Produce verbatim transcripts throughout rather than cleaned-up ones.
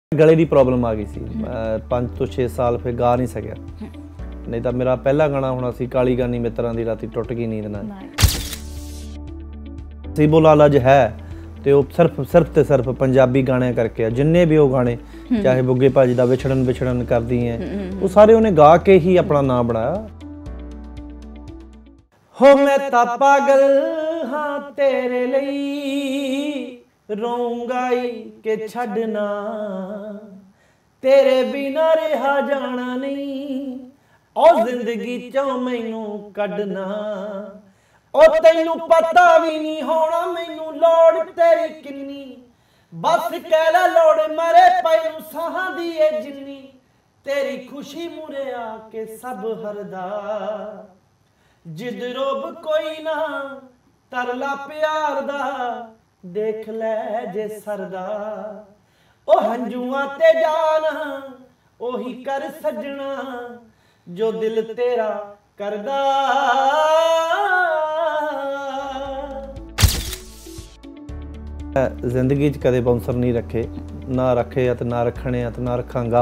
गले की प्रॉब्लम आ गई सी पाँच तो छे साल फिर गा नहीं सकिया नहीं तो मेरा पहला गाना होना सी काली गानी मित्रां दी राती टुट गई नींद ना नसीबो लाल अज है ते वो सिर्फ सिर्फ ते सिर्फ पंजाबी गाने करके जिन्ने भी वो गाने चाहे बुग्गे भाजी दा विछड़न विछड़न करदी है वो सारे उन्हें गा के ही अपना नाम बनाया। हो मैं ता पागल हाँ तेरे लई रोऊंगा के छड़ना तेरे बिना रहा जाना नहीं ओ जिंदगी चो मैनू कढना ओ तैनू पता भी नहीं होना मैनू लोड़ तेरी किन्नी बस कह ला लोड़ मरे पैनू साहां दी ए जिन्नी तेरी खुशी मुरे आके सब हरदा जिद रोब कोई ना तरला प्यार दा देख ले जे सरदा ओ हंजुआ ते जाना ओही कर सजना जो दिल तेरा करदा। जिंदगी च कदे बाउंसर नहीं रखे ना रखे तो ना रखने तो ना रखांगा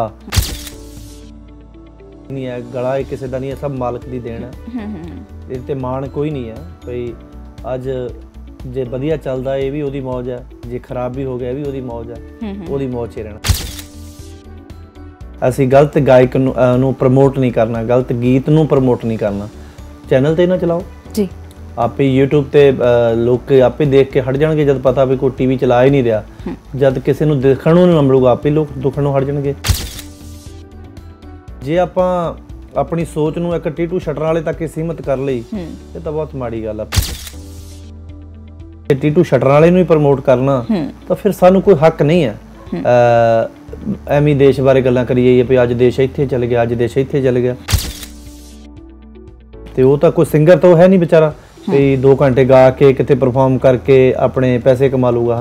नहीं है गला किसी का नहीं है सब मालिक दी देन है इस मान कोई नहीं है भाई अज जे वधिया चलदा ये भी ओदी मौज है जे खराब भी हो गया ये भी ओदी मौज है ओदी मौज च रहना। असीं गलत गायक नूं प्रमोट नहीं करना गलत गीत नूं प्रमोट नहीं करना चैनल ते ना चलाओ जी आपे यूट्यूब ते लोग आपे देख के हट जाणगे जब पता भी कोई टीवी चला ही नहीं रहा जब किसी नूं देखण नूं ना मिलूगा आपे लोग दुखणों हट जाणगे। जे आपां अपनी सोच नूं एक टीटू शटर वाले तक ही सीमित कर लई ये तो बहुत माड़ी गल है। टीटू शटर वाले नूं ही प्रमोट करना तो फिर सानू कोई हक नहीं है एवं देश बारे गल्लां करी जाइए भी अज देश इत्थे चल गया अज देश इत्थे चल गया तो वो तो कोई सिंगर तो है नहीं बेचारा भी दो घंटे गा के किते परफॉर्म करके अपने पैसे कमा लूगा।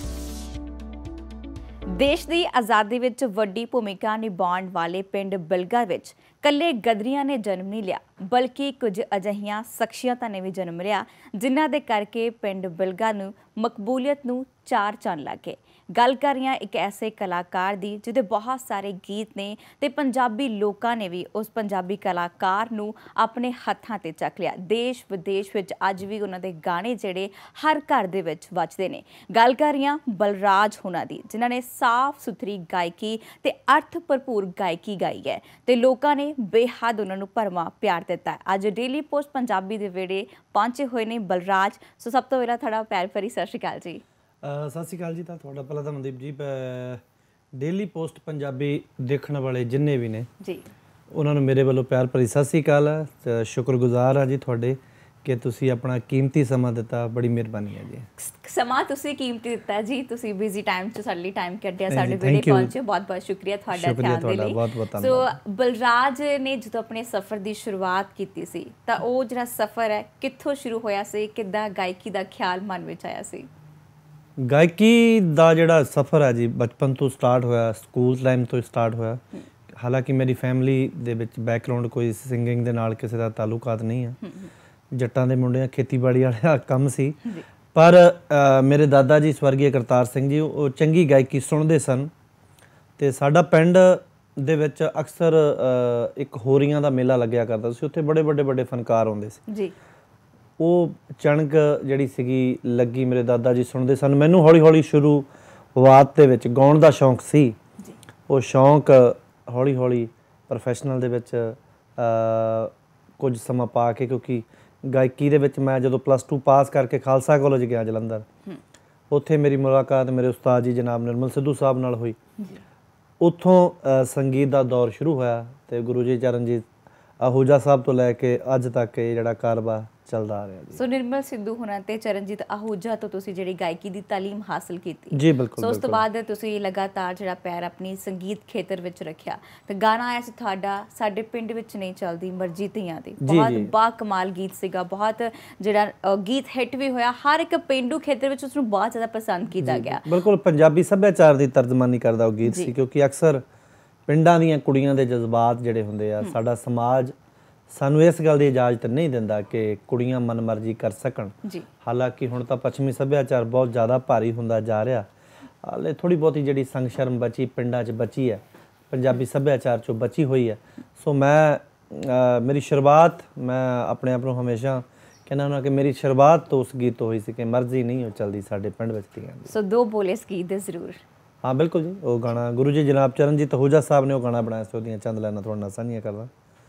देश की आज़ादी विच वड्डी भूमिका निभाउण वाले पिंड बिलगा विच कल्ले गदरियां ने जन्म नहीं लिया बल्कि कुछ अजिहियां शख्सियतां ने भी जन्म लिया जिन्हां दे करके पिंड बिलगा नूं मकबूलियत नूं चार चंद लग गए। गल कर रही एक ऐसे कलाकार दी जिहदे बहुत सारे गीत ने ते पंजाबी लोगों ने भी उस पंजाबी कलाकार नूं अपने हत्थां ते चक लिया। देश विदेश विच अज भी उन्हां दे गाने जिहड़े हर घर दे विच वजदे ने। गल कर रही बलराज हुणां दी जिन्हां ने साफ सुथरी गायकी ते अर्थ भरपूर गायकी गाई है ते लोगों ने बेहद उन्हां नूं भरवां प्यार दिता है। अज डेली पोस्ट पंजाबी दे वेड़े पहुंचे हुए ने बलराज। सो सब तो पहला थोड़ा प्यार भरी सत श्री अकाल जी। सत श्री अकाल जी तो थोड़ा पहला तो मनदीप जी डेली पोस्ट पंजाबी देखने वाले जिन्ने भी ने जी उन्होंने मेरे वालों प्यार भरी सत श्री अकाल है। शुक्रगुजार हाँ जी थोड़े कि तुसी अपना कीमती समा दिता बड़ी मेहरबानी है जी। समा तुसी कीमती दिता जी तुसी बिजी टाइम च साडे टाइम कड्डिया साडे वीडियो पहुंचे बहुत बहुत शुक्रिया ਤੁਹਾਡਾ ध्यान दे ਲਈ। बहुत बहुत सो बलराज ने जो अपने सफ़र की शुरुआत की सी तो वो जो सफ़र है कित्थों शुरू होया सी किद्दां गायकी का ख्याल मन विच आया सी? गायकी का जोड़ा सफ़र है जी बचपन तो स्टार्ट होया स्कूल टाइम तो स्टार्ट होया। हालांकि मेरी फैमिली दे विच बैकग्राउंड कोई सिंगिंग दे नाल किसी का ताल्लुकात नहीं है जट्टां दे मुंडे खेतीबाड़ी वाला काम सी पर आ, मेरे दादा जी स्वर्गीय करतार सिंह जी वो चंगी गायकी सुनते सन ते साडा पिंड दे विच अक्सर आ, एक होरियां दा मेला लग्या करदा सी उत्थे बड़े बड़े बड़े फनकार आउंदे सी जी वो चणक जिहड़ी सीगी लगी मेरे दादा जी सुनते सन मैनू हौली हौली शुरुआत दे विच गाउण दा शौक सी वो शौक हौली हौली प्रोफैशनल दे विच कुछ समा पा के क्योंकि गायकी दे विच मैं जदों प्लस टू पास करके खालसा कॉलेज गया जलंधर उत्थे मेरी मुलाकात मेरे उस्ताद जी जनाब निर्मल सिद्धू साहब नाल हुई उत्थों संगीत का दौर शुरू होया ते गुरु जी चरणजीत आहूजा साहब तो लैके अज तक ये जिहड़ा कारोबार चलदा आ रहा जी। सो निर्मल सिद्धू हुणां ते चरणजीत आहूजा तो तुसी जिहड़ी गायकी दी तालीम हासिल कीती जी बिल्कुल। सो उस तो बाद तुसी लगातार जिहड़ा पैर अपनी संगीत खेतर विच रखिया ते गाना आया सी तुहाडा साडे पिंड विच नहीं चलदी मर्जी धीआं दी बहुत बा कमाल गीत सीगा बहुत जिहड़ा गीत हिट भी होया हर एक पेंडू खेतर विच उसनूं बहुत ज़्यादा पसंद कीता गया। बिल्कुल पंजाबी सभ्याचार दी तर्जमानी करदा वो गीत सी क्योंकि अक्सर पिंडां दीआं कुड़ियां दे जज्बात जिहड़े हुंदे आ साडा समाज सानू इस गल की इजाजत नहीं दिंदा कि कुड़ियां मन मर्जी कर सकन। हालांकि हुण तां पश्चिमी सभ्याचार बहुत ज़्यादा भारी हुंदा जा रहा ਹਾਲੇ ਥੋੜੀ ਬਹੁਤੀ ਜਿਹੜੀ ਸੰਗ ਸ਼ਰਮ ਬਚੀ ਪਿੰਡਾਂ 'ਚ ਬਚੀ ਹੈ, ਪੰਜਾਬੀ ਸੱਭਿਆਚਾਰ 'ਚੋਂ ਬਚੀ ਹੋਈ ਹੈ। ਸੋ ਮੈਂ ਅ, ਮੇਰੀ ਸ਼ੁਰੂਆਤ, ਮੈਂ ਆਪਣੇ ਆਪ ਨੂੰ ਹਮੇਸ਼ਾ ਕਹਿੰਦਾ ਹੁੰਦਾ ਕਿ ਮੇਰੀ ਸ਼ੁਰੂਆਤ ਤੋਂ ਉਸ ਗੀਤ ਤੋਂ ਹੋਈ ਸੀ ਕਿ ਮਰਜ਼ੀ ਨਹੀਂ ਉਹ ਚੱਲਦੀ ਸਾਡੇ ਪਿੰਡ ਵਿੱਚ ਧੀਆਂ ਦੀ। ਸੋ ਦੋ ਬੋਲੇ ਇਸ ਗੀਤ ਦੇ ਜ਼ਰੂਰ। ਹਾਂ ਬਿਲਕੁਲ ਜੀ, ਉਹ ਗਾਣਾ ਗੁਰੂ ਜੀ ਜਨਾਬ ਚਰਨਜੀਤ ਅਹੂਜਾ ਸਾਹਿਬ ਨੇ ਉਹ ਗਾਣਾ ਬਣਾਇਆ ਸੀ, ਉਹਦੀਆਂ ਚੰਦ ਲਾਈਨਾਂ ਤੁਹਾਡੇ ਨਾਲ ਸਾਂਝੀਆਂ ਕਰਦਾ।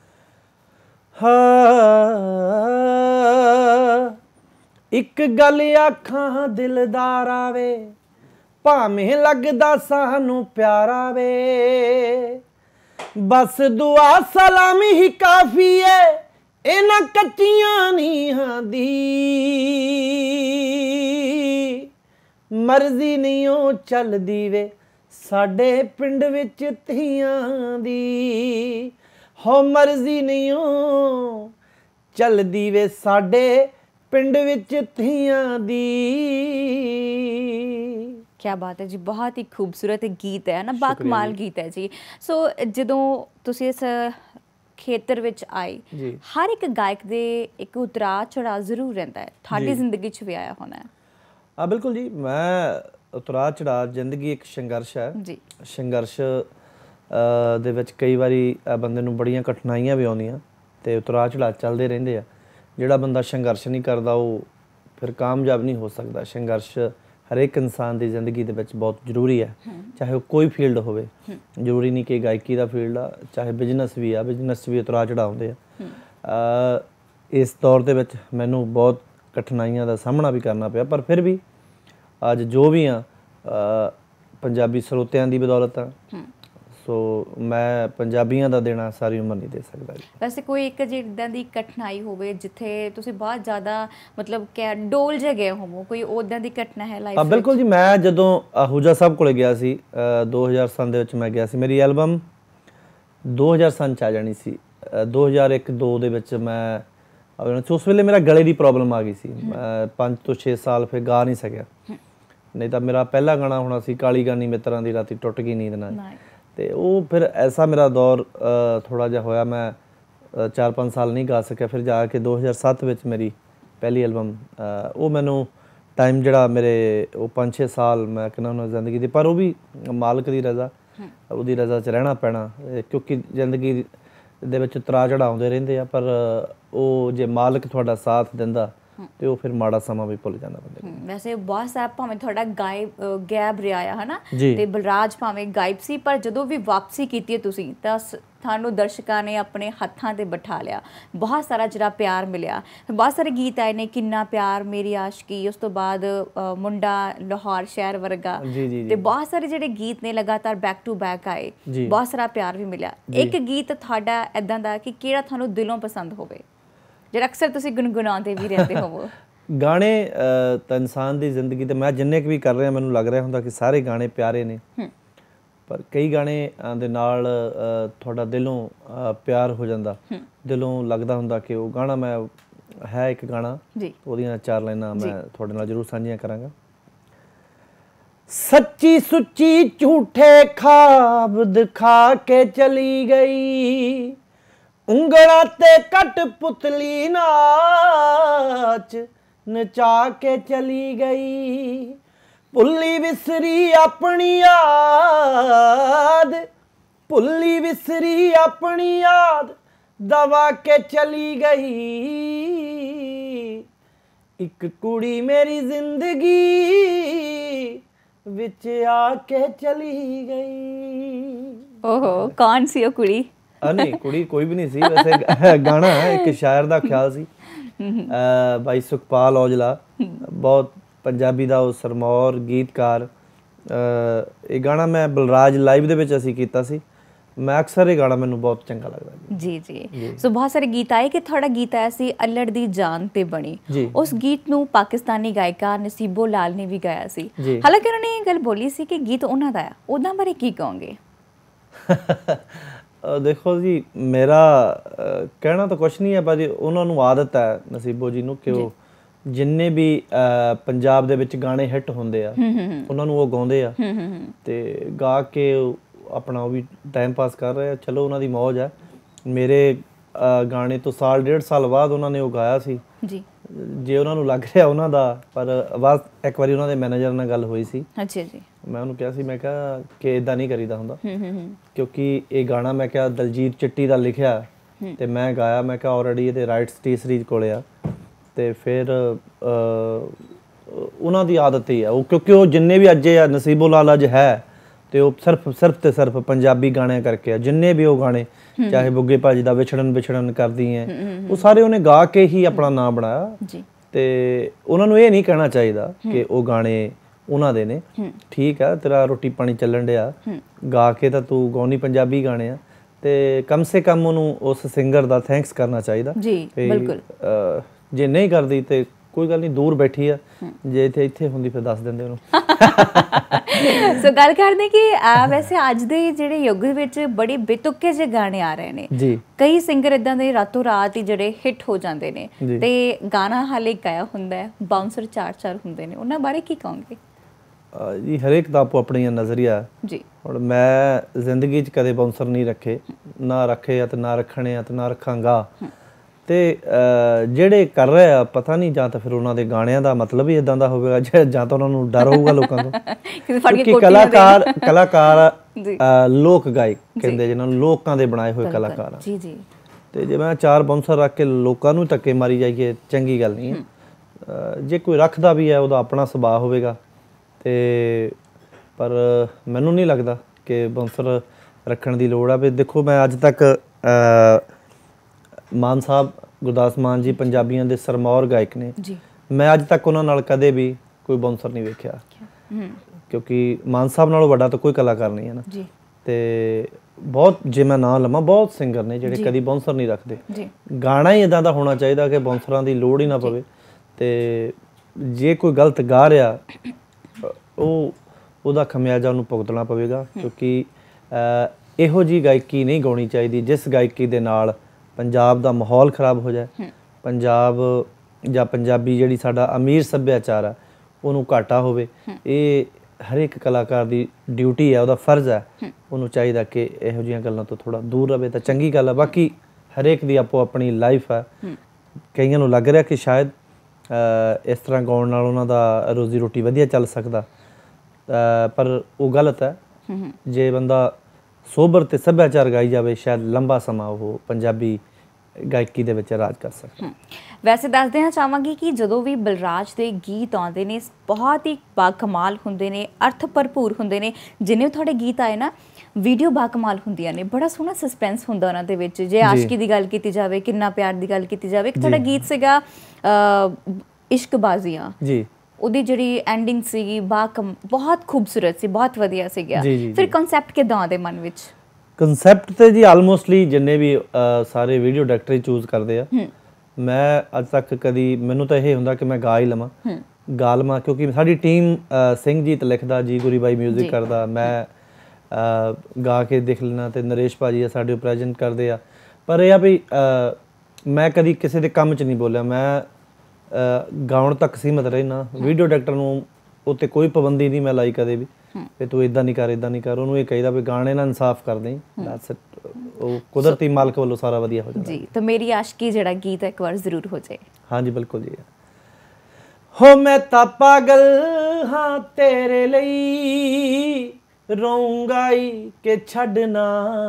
ਹਾਂ ਇੱਕ ਗੱਲ ਆਖਾਂ ਦਿਲਦਾਰਾ ਵੇ, ਭਾਵੇਂ ਲੱਗਦਾ ਸਾਨੂੰ ਪਿਆਰਾ ਵੇ, ਬਸ ਦੁਆ ਸਲਾਮੀ ਹੀ ਕਾਫੀ ਏ ਇਹਨਾਂ ਕੱਚੀਆਂ ਨੀਹਾਂ ਦੀ, ਮਰਜ਼ੀ ਨਹੀਂ ਉਹ ਚੱਲਦੀ ਵੇ ਸਾਡੇ ਪਿੰਡ ਵਿੱਚ ਧੀਆਂ ਦੀ, ਹੋ ਮਰਜ਼ੀ ਨਹੀਂ ਉਹ ਚੱਲਦੀ ਵੇ ਸਾਡੇ ਪਿੰਡ ਵਿੱਚ ਧੀਆਂ ਦੀ। क्या बात है जी, बहुत ही खूबसूरत गीत है ना, बाकमाल गीत है जी। सो ਜਦੋਂ ਤੁਸੀਂ ਇਸ ਖੇਤਰ ਵਿੱਚ ਆਏ, ਹਰ ਇੱਕ ਗਾਇਕ ਦੇ ਇੱਕ ਉਤਰਾਅ ਚੜਾਅ ਜ਼ਰੂਰ ਰਹਿੰਦਾ ਹੈ, ਤੁਹਾਡੀ ਜ਼ਿੰਦਗੀ 'ਚ ਵੀ ਆਇਆ ਹੋਣਾ ਹੈ। ਹਾਂ ਬਿਲਕੁਲ ਜੀ, ਮੈਂ ਉਤਰਾਅ ਚੜਾਅ ਜ਼ਿੰਦਗੀ ਇੱਕ ਸੰਘਰਸ਼ ਹੈ ਜੀ। ਸੰਘਰਸ਼ ਦੇ ਵਿੱਚ ਕਈ ਵਾਰੀ ਬੰਦੇ ਨੂੰ ਬੜੀਆਂ ਕਠਿਨਾਈਆਂ ਵੀ ਆਉਂਦੀਆਂ ਤੇ ਉਤਰਾਅ ਚੜਾਅ ਚੱਲਦੇ ਰਹਿੰਦੇ ਆ। ਜਿਹੜਾ ਬੰਦਾ ਸੰਘਰਸ਼ ਨਹੀਂ ਕਰਦਾ ਉਹ ਫਿਰ ਕਾਮਯਾਬ ਨਹੀਂ ਹੋ ਸਕਦਾ। ਸੰਘਰਸ਼ ਹਰੇਕ ਇਨਸਾਨ ਦੀ ਜ਼ਿੰਦਗੀ ਦੇ ਵਿੱਚ ਬਹੁਤ ਜ਼ਰੂਰੀ ਹੈ, ਚਾਹੇ ਉਹ ਕੋਈ ਫੀਲਡ ਹੋਵੇ। ਜ਼ਰੂਰੀ ਨਹੀਂ ਕਿ ਗਾਇਕੀ ਦਾ ਫੀਲਡ ਆ, ਚਾਹੇ ਬਿਜ਼ਨਸ ਵੀ ਆ, ਬਿਜ਼ਨਸ 'ਚ ਵੀ ਉਤਰਾਅ ਚੜਾਅ ਆਉਂਦੇ ਆ। ਇਸ ਦੌਰ ਦੇ ਵਿੱਚ ਮੈਨੂੰ ਬਹੁਤ ਕਠਿਨਾਈਆਂ ਦਾ ਸਾਹਮਣਾ ਵੀ ਕਰਨਾ ਪਿਆ, ਪਰ ਫਿਰ ਵੀ ਅੱਜ ਜੋ ਵੀ ਆ ਪੰਜਾਬੀ ਸਰੋਤਿਆਂ ਦੀ ਬਦੌਲਤ ਆ। ਸੋ ਮੈਂ ਪੰਜਾਬੀਆਂ ਦਾ ਦੇਣਾ ਸਾਰੀ ਉਮਰ ਨਹੀਂ ਦੇ ਸਕਦਾ ਜੀ। ਵੈਸੇ ਕੋਈ ਇੱਕ ਜਿੱਦਾਂ ਦੀ ਕਠਿਨਾਈ ਹੋਵੇ ਜਿੱਥੇ ਤੁਸੀਂ ਬਹੁਤ ਜ਼ਿਆਦਾ ਮਤਲਬ ਕਿ ਡੋਲ ਜੇ ਗਏ ਹੋਵੋ, ਕੋਈ ਉੱਦਾਂ ਦੀ ਘਟਨਾ ਹੈ ਲਾਈਫ ਵਿੱਚ? ਬਿਲਕੁਲ ਜੀ, ਮੈਂ ਜਦੋਂ ਅਹੂਜਾ ਸਾਹਿਬ ਕੋਲੇ ਗਿਆ ਸੀ ਦੋ ਹਜ਼ਾਰ ਸੰਨ ਦੇ ਵਿੱਚ ਮੈਂ ਗਿਆ ਸੀ। ਮੇਰੀ ਐਲਬਮ ਦੋ ਹਜ਼ਾਰ ਸੰਨ 'ਚ ਆ ਜਾਣੀ ਸੀ। ਦੋ ਹਜ਼ਾਰ ਇੱਕ ਦੋ ਦੇ ਵਿੱਚ ਮੈਂ ਉਸ ਵੇਲੇ ਮੇਰਾ ਗਲੇ ਦੀ ਪ੍ਰੋਬਲਮ ਆ ਗਈ ਸੀ। ਮੈਂ ਪੰਜ ਤੋਂ ਛੇ ਸਾਲ ਫਿਰ ਗਾ ਨਹੀਂ ਸਕਿਆ, ਨਹੀਂ ਤਾਂ ਮੇਰਾ ਪਹਿਲਾ ਗਾਣਾ ਹੋਣਾ ਸੀ ਕਾਲੀ ਗਾਨੀ ਮਿੱਤਰਾਂ ਦੀ ਰਾਤੀ ਟੁੱਟ ਗਈ ਨੀਂਦ ਨਾਲ। ਤੇ ਉਹ ਫਿਰ ਐਸਾ ਮੇਰਾ ਦੌਰ ਥੋੜ੍ਹਾ ਜਿਹਾ ਹੋਇਆ, ਮੈਂ ਚਾਰ ਪੰਜ ਸਾਲ ਨਹੀਂ ਗਾ ਸਕਿਆ। ਫਿਰ ਜਾ ਕੇ ਦੋ ਹਜ਼ਾਰ ਸੱਤ ਵਿੱਚ ਮੇਰੀ ਪਹਿਲੀ ਐਲਬਮ, ਉਹ ਮੈਨੂੰ ਟਾਈਮ ਜਿਹੜਾ ਮੇਰੇ ਉਹ ਪੰਜ ਛੇ ਸਾਲ ਮੈਂ ਕਹਿੰਦਾ ਉਹਨਾਂ ਜ਼ਿੰਦਗੀ ਦੀ, ਪਰ ਉਹ ਵੀ ਮਾਲਕ ਦੀ ਰਜ਼ਾ, ਉਹਦੀ ਰਜ਼ਾ 'ਚ ਰਹਿਣਾ ਪੈਣਾ, ਕਿਉਂਕਿ ਜ਼ਿੰਦਗੀ ਦੇ ਵਿੱਚ ਉਤਰਾਅ ਚੜਾਅ ਆਉਂਦੇ ਰਹਿੰਦੇ ਆ। ਪਰ ਉਹ ਜੇ ਮਾਲਕ ਤੁਹਾਡਾ ਸਾਥ ਦਿੰਦਾ ਤੇ ਉਹ ਫਿਰ ਮਾੜਾ ਸਮਾਂ ਵੀ ਭੁੱਲ ਜਾਂਦਾ ਬੰਦੇ ਨੂੰ। ਵੈਸੇ ਬਾਸ ਸਾਹਿਬ ਭਾਵੇਂ ਤੁਹਾਡਾ ਗਾਇਬ ਗੈਬ ਰਿਹਾ ਆ ਹਨਾ, ਤੇ ਬਲਰਾਜ ਭਾਵੇਂ ਗਾਇਬ ਸੀ, ਪਰ ਜਦੋਂ ਵੀ ਵਾਪਸੀ ਕੀਤੀ ਤੁਸੀਂ ਤਾਂ ਤੁਹਾਨੂੰ ਦਰਸ਼ਕਾਂ ਨੇ ਆਪਣੇ ਹੱਥਾਂ ਤੇ ਬਿਠਾ ਲਿਆ, ਬਹੁਤ ਸਾਰਾ ਜਿਹੜਾ ਪਿਆਰ ਮਿਲਿਆ। ਬਹੁਤ ਸਾਰੇ ਗੀਤ ਆਏ ਨੇ, ਕਿੰਨਾ ਪਿਆਰ, ਮੇਰੀ ਆਸ਼ਕੀ, ਉਸ ਤੋਂ ਬਾਅਦ ਮੁੰਡਾ, ਲਾਹੌਰ ਸ਼ਹਿਰ ਵਰਗਾ, ਤੇ ਬਹੁਤ ਸਾਰੇ ਜਿਹੜੇ ਗੀਤ ਨੇ ਲਗਾਤਾਰ ਬੈਕ ਟੂ ਬੈਕ ਆਏ, ਬਹੁਤ ਸਾਰਾ ਪਿਆਰ ਵੀ ਮਿਲਿਆ। ਇੱਕ ਗੀਤ ਤੁਹਾਡਾ ਏਦਾਂ ਦਾ ਕਿ ਕਿਹੜਾ ਤੁਹਾਨੂੰ ਦਿਲੋਂ ਪਸੰਦ ਹੋਵੇ, ਜਿਹੜਾ ਅਕਸਰ ਤੁਸੀਂ ਗੁਣਗੁਣਾਉਂਦੇ ਵੀ ਰਹਿੰਦੇ ਹੋਵੋ? ਗਾਣੇ ਤਾਂ ਇਨਸਾਨ ਦੀ ਜ਼ਿੰਦਗੀ ਤੇ ਮੈਂ ਜਿੰਨੇ ਕੁ ਵੀ ਕਰ ਰਿਹਾ ਮੈਨੂੰ ਲੱਗ ਰਿਹਾ ਹੁੰਦਾ ਕਿ ਸਾਰੇ ਗਾਣੇ ਪਿਆਰੇ ਨੇ, ਪਰ ਕਈ ਗਾਣੇ ਦੇ ਨਾਲ ਤੁਹਾਡਾ ਦਿਲੋਂ ਪਿਆਰ ਹੋ ਜਾਂਦਾ, ਦਿਲੋਂ ਲੱਗਦਾ ਹੁੰਦਾ ਕਿ ਉਹ ਗਾਣਾ ਮੈਂ ਹੈ ਇੱਕ ਗਾਣਾ, ਉਹਦੀਆਂ ਚਾਰ ਲਾਈਨਾਂ ਮੈਂ ਤੁਹਾਡੇ ਨਾਲ ਜ਼ਰੂਰ ਸਾਂਝੀਆਂ ਕਰਾਂਗਾ। ਸੱਚੀ ਸੁੱਚੀ ਝੂਠੇ ਖਾਬ ਦਿਖਾ ਕੇ ਚਲੀ ਗਈ, ਉਂਗਲਾਂ ਤੇ ਕੱਟ ਪੁਤਲੀ ਨਾਚ ਨਚਾ ਕੇ ਚਲੀ ਗਈ, ਭੁੱਲੀ ਵਿਸਰੀ ਆਪਣੀ ਯਾਦ, ਭੁੱਲੀ ਵਿਸਰੀ ਆਪਣੀ ਯਾਦ ਦਵਾ ਕੇ ਚਲੀ ਗਈ, ਇੱਕ ਕੁੜੀ ਮੇਰੀ ਜ਼ਿੰਦਗੀ ਵਿੱਚ ਆ ਕੇ ਚਲੀ ਗਈ। ਓਹੋ, ਕੌਣ ਸੀ ਉਹ ਕੁੜੀ? ਨਹੀਂ, ਕੁੜੀ ਕੋਈ ਵੀ ਨਹੀਂ ਸੀ, ਵੈਸੇ ਗਾਣਾ ਇੱਕ ਸ਼ਾਇਰ ਦਾ ਖਿਆਲ ਸੀ, ਬਾਈ ਸੁਖਪਾਲ ਔਜਲਾ, ਬਹੁਤ ਪੰਜਾਬੀ ਦਾ ਉਹ ਸਰਮੌਰ ਗੀਤਕਾਰ। ਇਹ ਗਾਣਾ ਮੈਂ ਬਲਰਾਜ ਲਾਈਵ ਦੇ ਵਿੱਚ ਅਸੀਂ ਕੀਤਾ ਸੀ। ਮੈਂ ਅਕਸਰ ਇਹ ਗਾਣਾ ਮੈਨੂੰ ਬਹੁਤ ਚੰਗਾ ਲੱਗਦਾ ਜੀ। ਜੀ ਜੀ ਸੋ ਬਹੁਤ ਸਾਰੇ ਗੀਤ ਆਏ ਕਿ ਤੁਹਾਡਾ ਗੀਤ ਆਇਆ ਸੀ ਅੱਲੜ ਦੀ ਜਾਨ ਤੇ ਬਣੀ, ਉਸ ਗੀਤ ਨੂੰ ਪਾਕਿਸਤਾਨੀ ਗਾਇਕਾ ਨਸੀਬੋ ਲਾਲ ਨੇ ਵੀ ਗਾਇਆ ਸੀ। ਹਾਲਾਂਕਿ ਉਹਨਾਂ ਨੇ ਇਹ ਗੱਲ ਬੋਲੀ ਸੀ ਕਿ ਗੀਤ ਉਹਨਾਂ ਦਾ ਆ, ਉਹਨਾਂ ਬਾਰੇ ਕੀ ਕਹੋਗੇ? ਦੇਖੋ ਜੀ, ਮੇਰਾ ਕਹਿਣਾ ਤਾਂ ਕੁਛ ਨਹੀਂ ਹੈ, ਪਰ ਉਹਨਾਂ ਨੂੰ ਆਦਤ ਹੈ ਨਸੀਬੋ ਜੀ ਨੂੰ ਕਿ ਉਹ ਜਿੰਨੇ ਵੀ ਪੰਜਾਬ ਦੇ ਵਿੱਚ ਗਾਣੇ ਹਿੱਟ ਹੁੰਦੇ ਆ ਉਹਨਾਂ ਨੂੰ ਉਹ ਗਾਉਂਦੇ ਆ ਤੇ ਗਾ ਕੇ ਆਪਣਾ ਉਹ ਵੀ ਟਾਈਮ ਪਾਸ ਕਰ ਰਹੇ ਆ। ਚਲੋ ਉਹਨਾਂ ਦੀ ਮੌਜ ਹੈ। ਮੇਰੇ ਗਾਣੇ ਤੋਂ ਸਾਲ ਡੇਢ ਸਾਲ ਬਾਅਦ ਉਹਨਾਂ ਨੇ ਉਹ ਗਾਇਆ ਸੀ ਜੀ। ਜੇ ਉਹਨਾਂ ਨੂੰ ਲੱਗ ਰਿਹਾ ਉਹਨਾਂ ਦਾ, ਪਰ ਆਵਾਜ਼ ਇੱਕ ਵਾਰੀ ਉਹਨਾਂ ਦੇ ਮੈਨੇਜਰ ਨਾਲ ਗੱਲ ਹੋਈ ਸੀ। ਅੱਛਾ ਜੀ। ਮੈਂ ਉਹਨੂੰ ਕਿਹਾ ਸੀ, ਮੈਂ ਕਿਹਾ ਕਿ ਇਦਾਂ ਨਹੀਂ ਕਰੀਦਾ ਹੁੰਦਾ, ਹੂੰ ਹੂੰ ਹੂੰ ਕਿਉਂਕਿ ਇਹ ਗਾਣਾ ਮੈਂ ਕਿਹਾ ਦਲਜੀਤ ਚਿੱਟੀ ਦਾ ਲਿਖਿਆ ਤੇ ਮੈਂ ਗਾਇਆ, ਮੈਂ ਕਿਹਾ ਆਲਰੇਡੀ ਇਹਦੇ ਰਾਈਟਸ ਟੀ ਸੀਰੀਜ਼ ਕੋਲੇ ਆ, ਤੇ ਫਿਰ ਉਹਨਾਂ ਦੀ ਆਦਤ ਹੀ ਆ ਉਹ, ਕਿਉਂਕਿ ਉਹ ਜਿੰਨੇ ਵੀ ਅੱਜ ਆ ਨਸੀਬੋ ਲਾਲ ਅੱਜ ਹੈ ਤੇ ਉਹ ਸਿਰਫ ਸਿਰਫ ਤੇ ਸਿਰਫ ਪੰਜਾਬੀ ਗਾਣਿਆਂ ਕਰਕੇ ਆ। ਜਿੰਨੇ ਵੀ ਉਹ ਗਾਣੇ, ਚਾਹੇ ਬੁੱਗੇ ਭਾਜੀ ਦਾ ਵਿਛੜਨ ਵਿਛੜਨ ਕਰਦੀ ਹੈ, ਉਹ ਸਾਰੇ ਉਹਨੇ ਗਾ ਕੇ ਹੀ ਆਪਣਾ ਨਾਮ ਬਣਾਇਆ ਜੀ। ਤੇ ਉਹਨਾਂ ਨੂੰ ਇਹ ਨਹੀਂ ਕਹਿਣਾ ਚਾਹੀਦਾ ਕਿ ਉਹ ਗਾਣੇ ਉਹਨਾਂ ਦੇ ਨੇ। ਠੀਕ ਆ, ਤੇਰਾ ਰੋਟੀ ਪਾਣੀ ਚੱਲਣ ਡਿਆ, ਗਾ ਕੇ ਤਾਂ ਤੂੰ ਗਾਉਣੀ ਪੰਜਾਬੀ ਗਾਣੇ ਆ, ਤੇ ਕਮ ਸੇ ਕਮ ਉਹਨੂੰ ਉਸ ਸਿੰਗਰ ਦਾ ਥੈਂਕਸ ਕਰਨਾ ਚਾਹੀਦਾ ਜੀ। ਬਿਲਕੁਲ। ਜੇ ਨਹੀਂ ਕਰਦੀ ਤੇ ਕੋਈ ਗੱਲ ਨਹੀਂ, ਦੂਰ ਬੈਠੀ ਆ, ਜੇ ਇੱਥੇ ਇੱਥੇ ਹੁੰਦੀ ਫਿਰ ਦੱਸ ਦਿੰਦੇ ਉਹਨੂੰ। ਸੋ ਗੱਲ ਕਰਦੇ ਕਿ ਵੈਸੇ ਅੱਜ ਦੇ ਜਿਹੜੇ ਯੁੱਗ ਵਿੱਚ ਬੜੇ ਬੇਤੁਕੇ ਜਿਹੇ ਗਾਣੇ ਆ ਰਹੇ ਨੇ ਜੀ, ਕਈ ਸਿੰਗਰ ਇਦਾਂ ਦੇ ਰਾਤੋਂ ਰਾਤ ਹੀ ਜਿਹੜੇ ਹਿੱਟ ਹੋ ਜਾਂਦੇ ਨੇ, ਤੇ ਗਾਣਾ ਹਾਲੇ ਗਾਇਆ ਹੁੰਦਾ ਹੈ, ਬਾਉਂਸਰ ਚਾਰ ਚਾਰ ਹੁੰਦੇ ਨੇ, ਉਹਨਾਂ ਬਾਰੇ ਕੀ ਕਹੋਗੇ? ਜੀ ਹਰੇਕ ਦਾ ਆਪੋ ਆਪਣਾ ਨਜ਼ਰੀਆ ਜੀ। ਹੁਣ ਮੈਂ ਜ਼ਿੰਦਗੀ 'ਚ ਕਦੇ ਬਾਉਂਸਰ ਨਹੀਂ ਰੱਖੇ, ਨਾ ਰੱਖੇ ਆ ਤੇ ਨਾ ਰੱਖਣੇ ਆ ਤੇ ਨਾ ਰੱਖਾਂਗਾ। ਤੇ ਜਿਹੜੇ ਕਰ ਰਹੇ ਆ ਪਤਾ ਨਹੀਂ, ਜਾਂ ਤਾਂ ਫਿਰ ਉਹਨਾਂ ਦੇ ਗਾਣਿਆਂ ਦਾ ਮਤਲਬ ਹੀ ਇਦਾਂ ਦਾ ਹੋਵੇਗਾ, ਜਾਂ ਤਾਂ ਉਹਨਾਂ ਨੂੰ ਡਰ ਹੋਊਗਾ ਲੋਕਾਂ ਤੋਂ। ਕਿਉਂਕਿ ਕਲਾਕਾਰ ਕਲਾਕਾਰ ਲੋਕ ਗਾਇਕ ਕਹਿੰਦੇ, ਜਿਹਨਾਂ ਨੂੰ ਲੋਕਾਂ ਦੇ ਬਣਾਏ ਹੋਏ ਕਲਾਕਾਰ ਆ ਜੀ ਜੀ। ਤੇ ਜੇ ਮੈਂ ਚਾਰ ਬਾਉਂਸਰ ਰੱਖ ਕੇ ਲੋਕਾਂ ਨੂੰ ਧੱਕੇ ਮਾਰੀ ਜਾਈਏ, ਚੰਗੀ ਗੱਲ ਨਹੀਂ ਹੈ। ਜੇ ਕੋਈ ਰੱਖਦਾ ਵੀ ਹੈ ਉਹਦਾ ਆਪਣਾ ਸੁਭਾਅ ਹੋਵੇਗਾ, ਤੇ ਪਰ ਮੈਨੂੰ ਨਹੀਂ ਲੱਗਦਾ ਕਿ ਬਾਉਂਸਰ ਰੱਖਣ ਦੀ ਲੋੜ ਆ। ਵੀ ਦੇਖੋ, ਮੈਂ ਅੱਜ ਤੱਕ ਮਾਨ ਸਾਹਿਬ, ਗੁਰਦਾਸ ਮਾਨ ਜੀ ਪੰਜਾਬੀਆਂ ਦੇ ਸਰਮੌਰ ਗਾਇਕ ਨੇ, ਮੈਂ ਅੱਜ ਤੱਕ ਉਹਨਾਂ ਨਾਲ ਕਦੇ ਵੀ ਕੋਈ ਬਾਉਂਸਰ ਨਹੀਂ ਵੇਖਿਆ, ਕਿਉਂਕਿ ਮਾਨ ਸਾਹਿਬ ਨਾਲੋਂ ਵੱਡਾ ਤਾਂ ਕੋਈ ਕਲਾਕਾਰ ਨਹੀਂ ਹੈ ਨਾ। ਤੇ ਬਹੁਤ, ਜੇ ਮੈਂ ਨਾਂ ਲਵਾਂ, ਬਹੁਤ ਸਿੰਗਰ ਨੇ ਜਿਹੜੇ ਕਦੀ ਬਾਉਂਸਰ ਨਹੀਂ ਰੱਖਦੇ। ਗਾਣਾ ਹੀ ਇਦਾਂ ਦਾ ਹੋਣਾ ਚਾਹੀਦਾ ਕਿ ਬਾਉਂਸਰਾਂ ਦੀ ਲੋੜ ਹੀ ਨਾ ਪਵੇ। ਤੇ ਜੇ ਕੋਈ ਗਲਤ ਗਾ ਰਿਹਾ, ਉਹ ਉਹਦਾ ਖਮਿਆਜਾ ਉਹਨੂੰ ਭੁਗਤਣਾ ਪਵੇਗਾ, ਕਿਉਂਕਿ ਇਹੋ ਜਿਹੀ ਗਾਇਕੀ ਨਹੀਂ ਗਾਉਣੀ ਚਾਹੀਦੀ ਜਿਸ ਗਾਇਕੀ ਦੇ ਨਾਲ ਪੰਜਾਬ ਦਾ ਮਾਹੌਲ ਖਰਾਬ ਹੋ ਜਾਏ, ਪੰਜਾਬ ਜਾਂ ਪੰਜਾਬੀ ਜਿਹੜੀ ਸਾਡਾ ਅਮੀਰ ਸੱਭਿਆਚਾਰ ਆ ਉਹਨੂੰ ਘਾਟਾ ਹੋਵੇ। ਇਹ ਹਰੇਕ ਕਲਾਕਾਰ ਦੀ ਡਿਊਟੀ ਹੈ, ਉਹਦਾ ਫਰਜ਼ ਹੈ, ਉਹਨੂੰ ਚਾਹੀਦਾ ਕਿ ਇਹੋ ਜਿਹੀਆਂ ਗੱਲਾਂ ਤੋਂ ਥੋੜ੍ਹਾ ਦੂਰ ਰਹੇ ਤਾਂ ਚੰਗੀ ਗੱਲ ਹੈ। ਬਾਕੀ ਹਰੇਕ ਦੀ ਆਪੋ ਆਪਣੀ ਲਾਈਫ ਹੈ, ਕਈਆਂ ਨੂੰ ਲੱਗ ਰਿਹਾ ਕਿ ਸ਼ਾਇਦ ਇਸ ਤਰ੍ਹਾਂ ਗਾਉਣ ਨਾਲ ਉਹਨਾਂ ਦਾ ਰੋਜ਼ੀ ਰੋਟੀ ਵਧੀਆ ਚੱਲ ਸਕਦਾ, ਪਰ ਉਹ ਗਲਤ ਹੈ। ਜੇ ਬੰਦਾ ਸੋਬਰ ਤੇ ਸੱਭਿਆਚਾਰ ਗਾਈ ਜਾਵੇ, ਸ਼ਾਇਦ ਲੰਬਾ ਸਮਾਂ ਉਹ ਪੰਜਾਬੀ ਗਾਇਕੀ ਦੇ ਵਿੱਚ ਰਾਜ ਕਰ ਸਕਦਾ। ਵੈਸੇ ਦੱਸ ਦੇਣਾ ਚਾਹਾਂਗੀ ਕਿ ਜਦੋਂ ਵੀ ਬਲਰਾਜ ਦੇ ਗੀਤ ਆਉਂਦੇ ਨੇ, ਬਹੁਤ ਹੀ ਬਾਕਮਾਲ ਹੁੰਦੇ ਨੇ, ਅਰਥ ਭਰਪੂਰ ਹੁੰਦੇ ਨੇ। ਜਿੰਨੇ ਵੀ ਤੁਹਾਡੇ ਗੀਤ ਆਏ ਨਾ, ਵੀਡੀਓ ਬਾਕਮਾਲ ਹੁੰਦੀਆਂ ਨੇ, ਬੜਾ ਸੋਹਣਾ ਸਸਪੈਂਸ ਹੁੰਦਾ ਉਹਨਾਂ ਦੇ ਵਿੱਚ। ਜੇ ਆਸ਼ਕੀ ਦੀ ਗੱਲ ਕੀਤੀ ਜਾਵੇ, ਕਿੰਨਾ ਪਿਆਰ ਦੀ ਗੱਲ ਕੀਤੀ ਜਾਵੇ, ਇੱਕ ਤੁਹਾਡਾ ਗੀਤ ਸੀਗਾ ਇਸ਼ਕਬਾਜ਼ੀਆਂ ਜੀ, ਉਹਦੀ ਜਿਹੜੀ ਐਂਡਿੰਗ ਸੀਗੀ ਬਾਕਮ ਬਹੁਤ ਖੂਬਸੂਰਤ ਸੀ, ਬਹੁਤ ਵਧੀਆ ਸੀਗਾ। ਫਿਰ ਕਨਸੈਪਟ ਕਿੱਦਾਂ ਆਉਂਦੇ ਮਨ ਵਿੱਚ? ਕਨਸੈਪਟ ਤੇ ਜੀ ਆਲਮੋਸਟਲੀ ਜਿੰਨੇ ਵੀ ਸਾਰੇ ਵੀਡੀਓ ਡਾਇਰੈਕਟਰ ਹੀ ਚੂਜ਼ ਕਰਦੇ ਆ। ਮੈਂ ਅੱਜ ਤੱਕ ਕਦੀ, ਮੈਨੂੰ ਤਾਂ ਇਹ ਹੁੰਦਾ ਕਿ ਮੈਂ ਗਾ ਹੀ ਲਵਾਂ, ਗਾ ਲਵਾਂ, ਕਿਉਂਕਿ ਸਾਡੀ ਟੀਮ ਸਿੰਘਜੀਤ ਲਿਖਦਾ, ਜੀ ਗੁਰੀ ਬਾਈ ਮਿਊਜ਼ਿਕ ਕਰਦਾ, ਮੈਂ ਗਾ ਕੇ ਦੇਖ ਲੈਣਾ, ਤੇ ਨਰੇਸ਼ ਭਾਜੀ ਆ ਸਾਡੇ ਪ੍ਰੈਜੈਂਟ ਕਰਦੇ ਆ। ਪਰ ਇਹ ਆ ਵੀ ਮੈਂ ਕਦੀ ਕਿਸੇ ਦੇ ਕੰਮ 'ਚ ਨਹੀਂ ਬੋਲਿਆ, ਮੈਂ ਗਾਉਣ ਤੱਕ ਸੀਮਤ ਰਹਿਣਾ। ਵੀਡੀਓ ਡਾਇਰੈਕਟਰ ਨੂੰ ਉੱਤੇ ਕੋਈ ਪਾਬੰਦੀ ਨਹੀਂ ਮੈਂ ਲਾਈ ਕਦੇ ਵੀ, ਵੀ ਤੂੰ ਇਦਾਂ ਨਹੀਂ ਕਰ, ਇਦਾਂ ਨਹੀਂ ਕਰ। ਉਹਨੂੰ ਇਹ ਕਹੀਦਾ ਵੀ ਗਾਣੇ ਨਾਲ ਇਨਸਾਫ ਕਰ ਦੇਈਂ, ਦੈਟਸ ਇਟ। ਉਹ ਕੁਦਰਤੀ ਮਾਲਕ ਵੱਲੋਂ ਸਾਰਾ ਵਧੀਆ ਹੋ ਜਾਂਦਾ ਜੀ। ਤਾਂ ਮੇਰੀ ਆਸ਼ਕੀ ਜਿਹੜਾ ਗੀਤ ਇੱਕ ਵਾਰ ਜ਼ਰੂਰ ਹੋ ਜਾਏ। ਹਾਂਜੀ ਬਿਲਕੁਲ ਜੀ। ਹੋ ਮੈਂ ਤਾਂ ਪਾਗਲ ਹਾਂ ਤੇਰੇ ਲਈ, ਰੋਊਂਗਾ ਈ ਕਿ ਛੱਡਣਾ,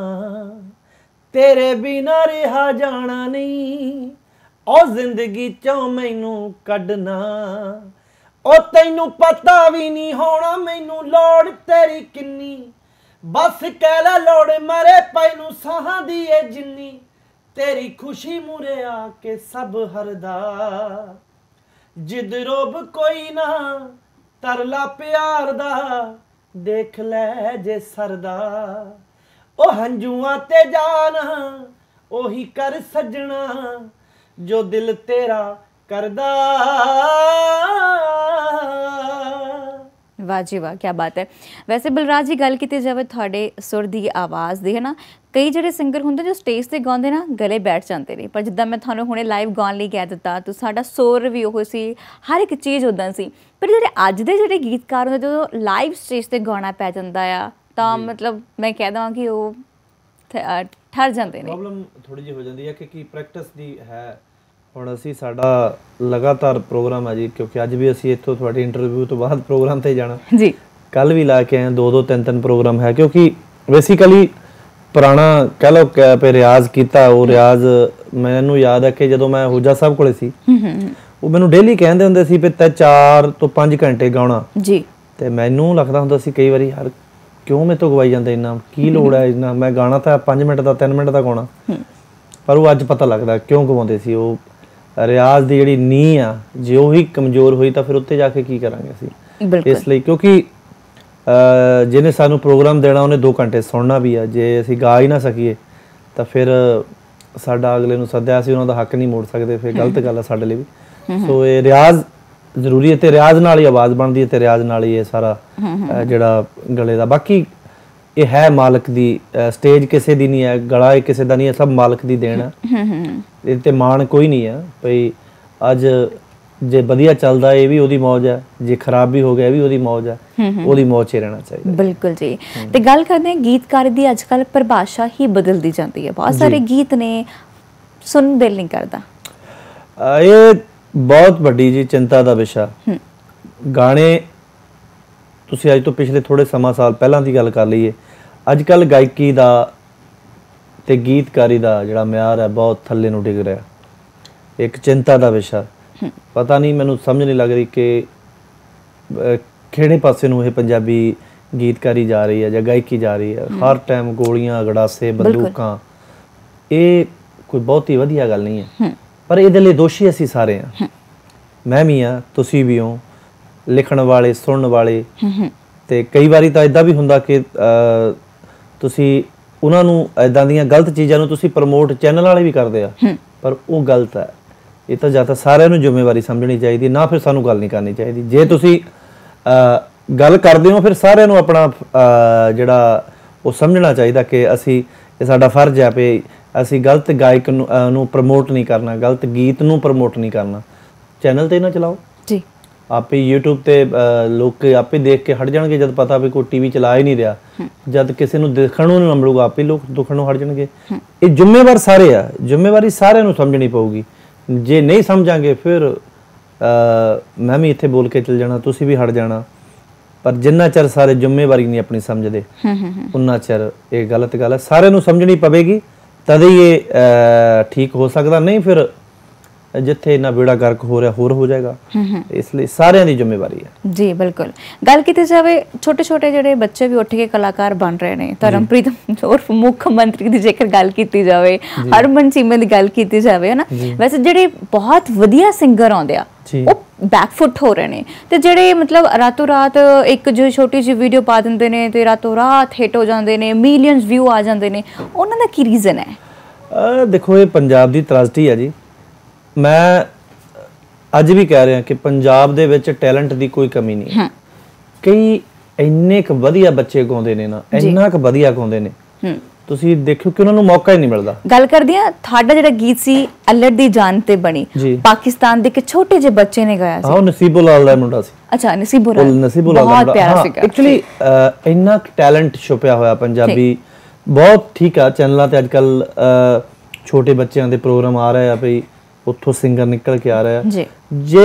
ਤੇਰੇ ਬਿਨਾਂ ਰਿਹਾ ਜਾਣਾ ਨਹੀਂ, ਉਹ ਜ਼ਿੰਦਗੀ ਚੋਂ ਮੈਨੂੰ ਕੱਢਣਾ। ਉਹ ਤੈਨੂੰ ਪਤਾ ਵੀ ਨਹੀਂ ਹੋਣਾ ਮੈਨੂੰ ਲੋੜ ਤੇਰੀ ਕਿੰਨੀ, ਬਸ ਕਹਿ ਲੈ ਲੋੜ ਮਰੇ ਪੈ ਨੂੰ ਸਾਹਾਂ ਦੀ ਏ ਜਿੰਨੀ, ਤੇਰੀ ਖੁਸ਼ੀ ਮੂਰੇ ਆ ਕੇ ਸਭ ਹਰਦਾ, ਜਿੱਦ ਰੋਬ ਕੋਈ ਨਾ ਤਰਲਾ ਪਿਆਰ ਦਾ, ਦੇਖ ਲੈ ਜੇ ਸਰਦਾ। ਉਹ ਹੰਝੂਆਂ ਤੇ ਜਾਣਾ ਉਹੀ ਕਰ ਸੱਜਣਾ, ਜੋ ਦਿਲ ਤੇਰਾ ਕਰਦਾ। ਵਾਹ ਜੀ ਵਾਹ, ਕੀ ਬਾਤ ਹੈ। ਵੈਸੇ ਬਲਰਾਜ ਜੀ, ਗੱਲ ਕੀਤੀ ਜਾਵੇ ਤੁਹਾਡੇ ਸੁਰ ਦੀ ਆਵਾਜ਼ ਦੀ, ਹੈ ਨਾ, ਕਈ ਜਿਹੜੇ ਸਿੰਗਰ ਹੁੰਦੇ ਜੋ ਸਟੇਜ 'ਤੇ ਗਾਉਂਦੇ ਨਾ, ਗਲੇ ਬੈਠ ਜਾਂਦੇ ਨੇ, ਪਰ ਜਿੱਦਾਂ ਮੈਂ ਤੁਹਾਨੂੰ ਹੁਣੇ ਲਾਈਵ ਗਾਉਣ ਲਈ ਕਹਿ ਦਿੱਤਾ, ਤਾਂ ਸਾਡਾ ਸੁਰ ਵੀ ਉਹ ਸੀ, ਹਰ ਇੱਕ ਚੀਜ਼ ਉੱਦਾਂ ਸੀ। ਪਰ ਜਿਹੜੇ ਅੱਜ ਦੇ ਜਿਹੜੇ ਗੀਤਕਾਰ ਹੁੰਦੇ, ਜਦੋਂ ਲਾਈਵ ਸਟੇਜ 'ਤੇ ਗਾਉਣਾ ਪੈ ਜਾਂਦਾ ਆ, ਤਾਂ ਮਤਲਬ ਮੈਂ ਕਹਿ ਦੇਵਾਂ ਕਿ ਉਹ ਠਰ ਜਾਂਦੇ ਨੇ। ਪ੍ਰੋਬਲਮ ਥੋੜੀ ਜਿਹੀ ਹੋ ਜਾਂਦੀ ਹੈ ਕਿ ਪ੍ਰੈਕਟਿਸ ਦੀ ਹੈ। ਹੁਣ ਅਸੀਂ, ਸਾਡਾ ਲਗਾਤਾਰ ਪ੍ਰੋਗਰਾਮ ਹੈ ਜੀ, ਕਿਉਂਕਿ ਅੱਜ ਵੀ ਅਸੀਂ ਇੱਥੋਂ ਤੁਹਾਡੀ ਇੰਟਰਵਿਊ ਤੋਂ ਬਾਅਦ ਪ੍ਰੋਗਰਾਮ 'ਤੇ ਜਾਣਾ ਜੀ, ਕੱਲ ਵੀ ਲਾ ਕੇ ਆਏ, ਦੋ ਦੋ ਤਿੰਨ ਤਿੰਨ ਪ੍ਰੋਗਰਾਮ ਹੈ, ਕਿਉਂਕਿ ਬੇਸਿਕਲੀ ਪੁਰਾਣਾ ਕਹਿ ਲਓ ਕਿ ਆਪੇ ਰਿਆਜ਼ ਕੀਤਾ। ਉਹ ਰਿਆਜ਼ ਮੈਨੂੰ ਯਾਦ ਹੈ ਕਿ ਜਦੋਂ ਮੈਂ ਹੁਜਾ ਸਾਹਿਬ ਕੋਲੇ ਸੀ, ਉਹ ਮੈਨੂੰ ਡੇਲੀ ਕਹਿੰਦੇ ਹੁੰਦੇ ਸੀ ਵੀ ਤੈ ਚਾਰ ਤੋਂ ਪੰਜ ਘੰਟੇ ਗਾਉਣਾ ਜੀ। ਤੇ ਮੈਨੂੰ ਲੱਗਦਾ ਹੁੰਦਾ ਸੀ ਕਈ ਵਾਰੀ, ਯਾਰ ਕਿਉਂ ਮੇਰੇ ਤੋਂ ਗਵਾਈ ਜਾਂਦੇ ਇੰਨਾ, ਕੀ ਲੋੜ ਹੈ ਇੰਨਾ, ਮੈਂ ਗਾਣਾ ਤਾਂ ਪੰਜ ਮਿੰਟ ਦਾ ਤਿੰਨ ਮਿੰਟ ਦਾ ਗਾਉਣਾ। ਪਰ ਉਹ ਅੱਜ ਪਤਾ ਲੱਗਦਾ ਕਿਉਂ ਗਵਾਉਂਦੇ ਸੀ। ਉਹ ਰਿਆਜ਼ ਦੀ ਜਿਹੜੀ ਨੀਂਹ ਆ, ਜੇ ਉਹੀ ਕਮਜ਼ੋਰ ਹੋਈ ਤਾਂ ਫਿਰ ਉੱਤੇ ਜਾ ਕੇ ਕੀ ਕਰਾਂਗੇ ਅਸੀਂ। ਇਸ ਲਈ ਕਿਉਂਕਿ ਜਿਹਨੇ ਸਾਨੂੰ ਪ੍ਰੋਗਰਾਮ ਦੇਣਾ ਉਹਨੇ ਦੋ ਘੰਟੇ ਸੁਣਨਾ ਵੀ ਆ। ਜੇ ਅਸੀਂ ਗਾ ਹੀ ਨਾ ਸਕੀਏ ਤਾਂ ਫਿਰ ਸਾਡਾ ਅਗਲੇ ਨੂੰ ਸੱਦਿਆ, ਅਸੀਂ ਉਹਨਾਂ ਦਾ ਹੱਕ ਨਹੀਂ ਮੋੜ ਸਕਦੇ, ਫਿਰ ਗਲਤ ਗੱਲ ਆ ਸਾਡੇ ਲਈ ਵੀ। ਸੋ ਇਹ ਰਿਆਜ਼ ਜ਼ਰੂਰੀ ਹੈ, ਤੇ ਰਿਆਜ਼ ਨਾਲ ਹੀ ਆਵਾਜ਼ ਬਣਦੀ ਹੈ, ਤੇ ਰਿਆਜ਼ ਨਾਲ ਹੀ ਇਹ ਸਾਰਾ ਜਿਹੜਾ ਗਲੇ ਦਾ। ਬਾਕੀ ਇਹ ਹੈ ਮਾਲਕ ਦੀ, ਸਟੇਜ ਕਿਸੇ ਦੀ ਨਹੀਂ ਹੈ, ਗਲਾ ਇਹ ਕਿਸੇ ਦਾ ਨਹੀਂ ਹੈ, ਸਭ ਮਾਲਕ ਦੀ ਦੇਣ ਹੈ। ਇਹ ਤੇ ਮਾਣ ਕੋਈ ਨਹੀਂ ਹੈ ਭਈ ਅੱਜ ਜੇ ਵਧੀਆ ਚੱਲਦਾ ਇਹ ਵੀ ਉਹਦੀ ਮੌਜ ਹੈ, ਜੇ ਖਰਾਬ ਵੀ ਹੋ ਗਿਆ ਇਹ ਵੀ ਉਹਦੀ ਮੌਜ ਹੈ, ਉਹਦੀ ਮੌਜ 'ਚ ਰਹਿਣਾ ਚਾਹੀਦਾ। ਬਿਲਕੁਲ ਜੀ। ਤੇ ਗੱਲ ਕਰਦੇ ਹਾਂ ਗੀਤਕਾਰੀ ਦੀ, ਅੱਜ ਕੱਲ੍ਹ ਪਰਿਭਾਸ਼ਾ ਹੀ ਬਦਲਦੀ ਜਾਂਦੀ ਹੈ, ਬਹੁਤ ਸਾਰੇ ਗੀਤ ਨੇ ਸੁਣਨ ਦਿਲ ਨਹੀਂ ਕਰਦਾ। ਇਹ ਬਹੁਤ ਵੱਡੀ ਜੀ ਚਿੰਤਾ ਦਾ ਵਿਸ਼ਾ। ਗਾਣੇ ਤੁਸੀਂ ਅੱਜ ਤੋਂ ਪਿਛਲੇ ਥੋੜੇ ਸਮਾਂ ਸਾਲ ਪਹਿਲਾਂ ਦੀ ਗੱਲ ਕਰ ਲਈਏ, ਅੱਜ ਕੱਲ੍ਹ ਗਾਇਕੀ ਦਾ ਤੇ ਗੀਤਕਾਰੀ ਦਾ ਜਿਹੜਾ ਮਿਆਰ ਹੈ ਬਹੁਤ ਥੱਲੇ ਨੂੰ ਡਿੱਗ ਰਿਹਾ। ਇੱਕ ਚਿੰਤਾ ਦਾ ਵਿਸ਼ਾ। ਪਤਾ ਨਹੀਂ, ਮੈਨੂੰ ਸਮਝ ਨਹੀਂ ਲੱਗ ਰਹੀ ਕਿ ਕਿਹੜੇ ਪਾਸੇ ਨੂੰ ਇਹ ਪੰਜਾਬੀ ਗੀਤਕਾਰੀ ਜਾ ਰਹੀ ਹੈ ਜਾਂ ਗਾਇਕੀ ਜਾ ਰਹੀ ਹੈ। ਹਰ ਟਾਈਮ ਗੋਲੀਆਂ, ਗੜਾਸੇ, ਬੰਦੂਕਾਂ, ਇਹ ਕੋਈ ਬਹੁਤੀ ਵਧੀਆ ਗੱਲ ਨਹੀਂ ਹੈ। ਪਰ ਇਹਦੇ ਲਈ ਦੋਸ਼ੀ ਅਸੀਂ ਸਾਰੇ ਹਾਂ। ਮੈਂ ਵੀ ਹਾਂ, ਤੁਸੀਂ ਵੀ ਹੋ, ਲਿਖਣ ਵਾਲੇ, ਸੁਣਨ ਵਾਲੇ। ਤੇ ਕਈ ਵਾਰੀ ਤਾਂ ਇਦਾਂ ਵੀ ਹੁੰਦਾ ਕਿ ਤੁਸੀਂ ਉਹਨਾਂ ਨੂੰ ਇਦਾਂ ਦੀਆਂ ਗਲਤ ਚੀਜ਼ਾਂ ਨੂੰ ਤੁਸੀਂ ਪ੍ਰਮੋਟ ਚੈਨਲ ਵਾਲੇ ਵੀ ਕਰਦੇ ਆ, ਪਰ ਉਹ ਗਲਤ ਹੈ। ਇਹ ਤਾਂ ਜਾਂ ਤਾਂ ਸਾਰਿਆਂ ਨੂੰ ਜ਼ਿੰਮੇਵਾਰੀ ਸਮਝਣੀ ਚਾਹੀਦੀ, ਨਾ ਫਿਰ ਸਾਨੂੰ ਗੱਲ ਨਹੀਂ ਕਰਨੀ ਚਾਹੀਦੀ। ਜੇ ਤੁਸੀਂ ਗੱਲ ਕਰਦੇ ਹੋ ਫਿਰ ਸਾਰਿਆਂ ਨੂੰ ਆਪਣਾ ਜਿਹੜਾ ਉਹ ਸਮਝਣਾ ਚਾਹੀਦਾ ਕਿ ਅਸੀਂ, ਇਹ ਸਾਡਾ ਫਰਜ਼ ਹੈ ਵੀ ਅਸੀਂ ਗਲਤ ਗਾਇਕ ਨੂੰ ਨੂੰ ਪ੍ਰਮੋਟ ਨਹੀਂ ਕਰਨਾ, ਗਲਤ ਗੀਤ ਨੂੰ ਪ੍ਰਮੋਟ ਨਹੀਂ ਕਰਨਾ। ਚੈਨਲ ਤੇ ਨਾ ਚਲਾਓ ਜੀ, ਆਪੇ YouTube ਤੇ ਲੋਕ ਆਪੇ ਦੇਖ ਕੇ ਹਟ ਜਾਣਗੇ। ਜਦ ਪਤਾ ਵੀ ਕੋਈ ਟੀਵੀ ਚਲਾ ਹੀ ਨਹੀਂ ਰਿਹਾ, ਜਦ ਕਿਸੇ ਨੂੰ ਦੇਖਣ ਨੂੰ ਨਾ ਮਿਲੂਗਾ, ਆਪੇ ਲੋਕ ਦੁਖਣ ਨੂੰ ਹਟ ਜਾਣਗੇ। ਇਹ ਜ਼ਿੰਮੇਵਾਰ ਸਾਰੇ ਆ, ਜ਼ਿੰਮੇਵਾਰੀ ਸਾਰਿਆਂ ਨੂੰ ਸਮਝਣੀ ਪਊਗੀ। ਜੇ ਨਹੀਂ ਸਮਝਾਂਗੇ ਫਿਰ ਮੈਂ ਵੀ ਇੱਥੇ ਬੋਲ ਕੇ ਚਲ ਜਾਣਾ, ਤੁਸੀਂ ਵੀ ਹਟ ਜਾਣਾ। ਪਰ ਜਿੰਨਾ ਚਿਰ ਸਾਰੇ ਜ਼ਿੰਮੇਵਾਰੀ ਨਹੀਂ ਆਪਣੀ ਸਮਝਦੇ, ਉਨਾ ਚਿਰ ਇਹ ਗਲਤ ਗੱਲ ਹੈ। ਸਾਰਿਆਂ ਨੂੰ ਸਮਝਣੀ ਪਵੇਗੀ, ਤਦ ਹੀ ਇਹ ਠੀਕ ਹੋ ਸਕਦਾ। ਨਹੀਂ ਫਿਰ ਜਿੱਥੇ ਇੰਨਾ ਬੇੜਾ ਗਰਕ ਹੋ ਰਿਹਾ ਹੋਰ ਹੋ ਜਾਏਗਾ। ਇਸ ਲਈ ਸਾਰਿਆਂ ਦੀ ਜ਼ਿੰਮੇਵਾਰੀ ਹੈ ਜੀ। ਬਿਲਕੁਲ। ਗੱਲ ਕੀਤੀ ਜਾਵੇ ਛੋਟੇ ਛੋਟੇ ਜਿਹੜੇ ਬੱਚੇ ਵੀ ਉੱਠ ਕੇ ਕਲਾਕਾਰ ਬਣ ਰਹੇ ਨੇ, ਧਰਮਪ੍ਰੀਤ ਉਰਫ ਮੁੱਖ ਮੰਤਰੀ ਦੀ ਜੇਕਰ ਗੱਲ ਕੀਤੀ ਜਾਵੇ, ਹਰਮਨ ਚੀਮੇ ਦੀ ਗੱਲ ਕੀਤੀ ਜਾਵੇ, ਹੈ ਨਾ, ਵੈਸੇ ਜਿਹੜੇ ਬਹੁਤ ਵਧੀਆ ਸਿੰਗਰ ਆਉਂਦੇ ਆ ਉਹ ਬੈਕਫੁੱਟ ਹੋ ਰਹੇ ਨੇ, ਤੇ ਜਿਹੜੇ ਮਤਲਬ ਰਾਤੋਂ ਰਾਤ ਇੱਕ ਜੋ ਛੋਟੀ ਜਿਹੀ ਵੀਡੀਓ ਪਾ ਦਿੰਦੇ ਨੇ ਤੇ ਰਾਤੋਂ ਰਾਤ ਹਿੱਟ ਹੋ ਜਾਂਦੇ ਨੇ, ਮਿਲੀਅਨਸ ਵਿਊ ਆ ਜਾਂਦੇ ਨੇ, ਉਹਨਾਂ ਦਾ ਕੀ ਰੀਜ਼ਨ ਹੈ? ਦੇਖੋ, ਇਹ ਪੰਜਾਬ ਦੀ ਤਰਾਸਦੀ ਹੈ ਜੀ। ਮੈਂ ਅੱਜ ਵੀ ਕਹਿ ਰਿਹਾ ਕਿ ਪੰਜਾਬ ਦੇ ਵਿੱਚ ਟੈਲੈਂਟ ਦੀ ਕੋਈ ਕਮੀ ਨਹੀਂ ਹੈ। ਕਈ ਇੰਨੇ ਕੁ ਵਧੀਆ ਬੱਚੇ ਗਾਉਂਦੇ ਨੇ ਨਾ, ਇੰਨਾ ਕੁ ਵਧੀਆ ਗਾਉਂਦੇ ਨੇ, ਤੁਸੀਂ ਦੇਖਿਓ ਕਿ ਉਹਨਾਂ ਨੂੰ ਮੌਕਾ ਹੀ ਨਹੀਂ ਮਿਲਦਾ। ਗੱਲ ਕਰਦੀ ਆ ਤੁਹਾਡਾ ਜਿਹੜਾ ਗੀਤ ਸੀ ਅੱਲੜ ਦੀ ਜਾਨ ਤੇ ਬਣੀ, ਪਾਕਿਸਤਾਨ ਦੇ ਇੱਕ ਛੋਟੇ ਜਿਹੇ ਬੱਚੇ ਨੇ ਗਾਇਆ ਸੀ। ਹਾਂ, ਨਸੀਬੋ ਲਾਲ ਦਾ ਮੁੰਡਾ ਸੀ। ਅੱਛਾ, ਨਸੀਬੋ ਲਾਲ, ਨਸੀਬੋ ਲਾਲ ਬਹੁਤ ਪਿਆਰਾ ਸੀ। ਐਕਚੁਅਲੀ ਇੰਨਾ ਟੈਲੈਂਟ ਛੁਪਿਆ ਹੋਇਆ ਪੰਜਾਬੀ, ਬਹੁਤ ਠੀਕ ਆ। ਚੈਨਲਾਂ ਤੇ ਅੱਜ ਕੱਲ ਛੋਟੇ ਬੱਚਿਆਂ ਦੇ ਪ੍ਰੋਗਰਾਮ ਆ ਰਹੇ ਆ, ਭਈ ਉੱਥੋਂ ਸਿੰਗਰ ਨਿਕਲ ਕੇ ਆ ਰਿਹਾ। ਜੇ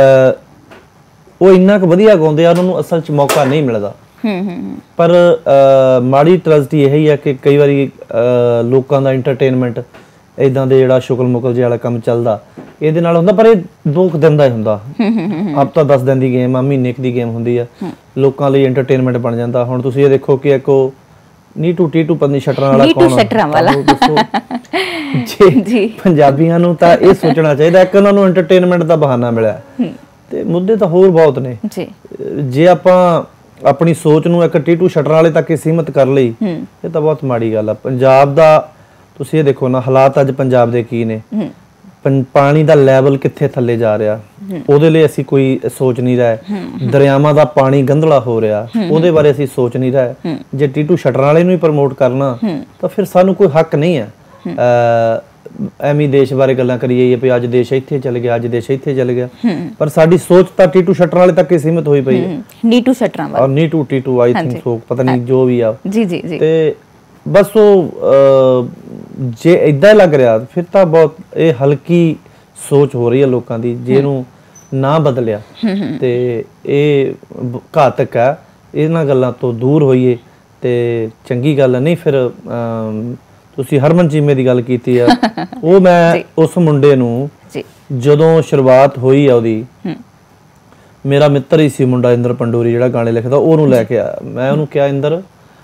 ਉਹ ਇੰਨਾ ਕੁ ਵਧੀਆ ਗਾਉਂਦੇ ਆ, ਉਹਨਾਂ ਨੂੰ ਅਸਲ 'ਚ ਮੌਕਾ ਨਹੀਂ ਮਿਲਦਾ। ਪਰ ਮਾੜੀ ਟ੍ਰੈਜਡੀ ਇਹੀ ਹੈ ਕਿ ਕਈ ਵਾਰੀ ਲੋਕਾਂ ਦਾ ਐਂਟਰਟੇਨਮੈਂਟ ਇਦਾਂ ਦੇ ਜਿਹੜਾ ਸ਼ੁਕਲ ਮੁਕਲ ਜਿਹਾ ਵਾਲਾ ਕੰਮ ਚੱਲਦਾ, ਇਹਦੇ ਨਾਲ ਹੁੰਦਾ। ਪਰ ਇਹ ਦੋ ਕੁ ਦਿਨ ਦਾ ਹੀ ਹੁੰਦਾ, ਹਫ਼ਤਾ ਦਸ ਦਿਨ ਦੀ ਗੇਮ ਆ, ਮਹੀਨੇ ਕੁ ਦੀ ਗੇਮ ਹੁੰਦੀ ਆ, ਲੋਕਾਂ ਲਈ ਐਂਟਰਟੇਨਮੈਂਟ ਬਣ ਜਾਂਦਾ। ਹੁਣ ਤੁਸੀਂ ਇਹ ਦੇਖੋ ਕਿ ਇੱਕ ਉਹ ਨੀਟੂ ਟੀਟੂ ਪੰਨੀ ਸ਼ਟਰਾਂ ਵਾਲਾ ਕੌਣ? ਜੀ, ਪੰਜਾਬੀਆਂ ਨੂੰ ਤਾਂ ਇਹ ਸੋਚਣਾ ਚਾਹੀਦਾ ਕਿ ਉਹਨਾਂ ਨੂੰ ਐਂਟਰਟੇਨਮੈਂਟ ਦਾ ਬਹਾਨਾ ਮਿਲਿਆ, ਤੇ ਮੁੱਦੇ ਤਾਂ ਹੋਰ ਬਹੁਤ ਨੇ। ਜੇ ਆਪਾਂ ਆਪਣੀ ਸੋਚ ਨੂੰ ਇੱਕ ਟੀਟੂ ਸ਼ਟਰਾਂ ਵਾਲੇ ਤੱਕ ਹੀ ਸੀਮਿਤ ਕਰ ਲਈ, ਇਹ ਤਾਂ ਬਹੁਤ ਮਾੜੀ ਗੱਲ ਆ। ਪੰਜਾਬ ਦਾ ਤੁਸੀਂ ਇਹ ਦੇਖੋ ਨਾ, ਹਾਲਾਤ ਅੱਜ ਪੰਜਾਬ ਦੇ ਕੀ ਨੇ। ਪਾਣੀ ਦਾ ਲੈਵਲ ਕਿੱਥੇ ਥੱਲੇ ਜਾ ਰਿਹਾ, ਉਹਦੇ ਲਈ ਅਸੀਂ ਕੋਈ ਸੋਚ ਨਹੀਂ ਰਹੇ। ਦਰਿਆਵਾਂ ਦਾ ਪਾਣੀ ਗੰਧਲਾ ਹੋ ਰਿਹਾ, ਉਹਦੇ ਬਾਰੇ ਅਸੀਂ ਸੋਚ ਨਹੀਂ ਰਹੇ। ਜੇ ਟੀਟੂ ਸ਼ਟਰਾਂ ਵਾਲੇ ਨੂੰ ਹੀ ਪ੍ਰਮੋਟ ਕਰਨਾ ਤਾਂ ਫਿਰ ਸਾਨੂੰ ਕੋਈ ਹੱਕ ਨਹੀਂ ਹੈ ਐਵੇਂ ਦੇਸ਼ ਬਾਰੇ ਗੱਲਾਂ ਕਰੀਏ ਵੀ ਅੱਜ ਦੇਸ਼ ਇੱਥੇ ਚੱਲ ਗਿਆ, ਅੱਜ ਦੇਸ਼ ਇੱਥੇ ਚੱਲ ਗਿਆ। ਪਰ ਸਾਡੀ ਸੋਚ ਤਾਂ ਟੀਟੂ ਸ਼ਟਰਾਂ ਵਾਲੇ ਤੱਕ ਹੀ ਸੀਮਿਤ ਹੋਈ ਪਈ ਹੈ। ਨੀਟੂ ਸ਼ਟਰਾਂ ਵਾਲਾ, ਨੀਟੂ ਟੀਟੂ ਆਈ ਥਿੰਕ ਸੋ, ਪਤਾ ਨਹੀਂ ਜੋ ਵੀ ਆ ਜੀ ਜੀ ਜੀ। ਤੇ ਬਸ ਉਹ ਜੇ ਇਦਾਂ ਲੱਗ ਰਿਹਾ ਫਿਰ ਤਾਂ ਬਹੁਤ ਇਹ ਹਲਕੀ ਸੋਚ ਹੋ ਰਹੀ ਹੈ ਲੋਕਾਂ ਦੀ। ਜੇ ਇਹਨੂੰ ਨਾ ਬਦਲਿਆ ਤੇ ਇਹ ਘਾਤਕ ਹੈ। ਇਹਨਾਂ ਗੱਲਾਂ ਤੋਂ ਦੂਰ ਹੋਈਏ ਤੇ ਚੰਗੀ ਗੱਲ ਨਹੀਂ। ਫਿਰ ਤੁਸੀਂ ਹਰਮਨ ਚੀਮੇ ਦੀ ਗੱਲ ਕੀਤੀ ਆ, ਉਹ ਮੈਂ ਉਸ ਮੁੰਡੇ ਨੂੰ ਜਦੋਂ ਸ਼ੁਰੂਆਤ ਹੋਈ ਆ ਉਹਦੀ, ਮੇਰਾ ਮਿੱਤਰ ਹੀ ਸੀ ਮੁੰਡਾ ਇੰਦਰ ਪੰਡੋਰੀ ਜਿਹੜਾ ਗਾਣੇ ਲਿਖਦਾ, ਉਹਨੂੰ ਲੈ ਕੇ ਆਇਆ। ਮੈਂ ਉਹਨੂੰ ਕਿਹਾ ਇੰਦਰ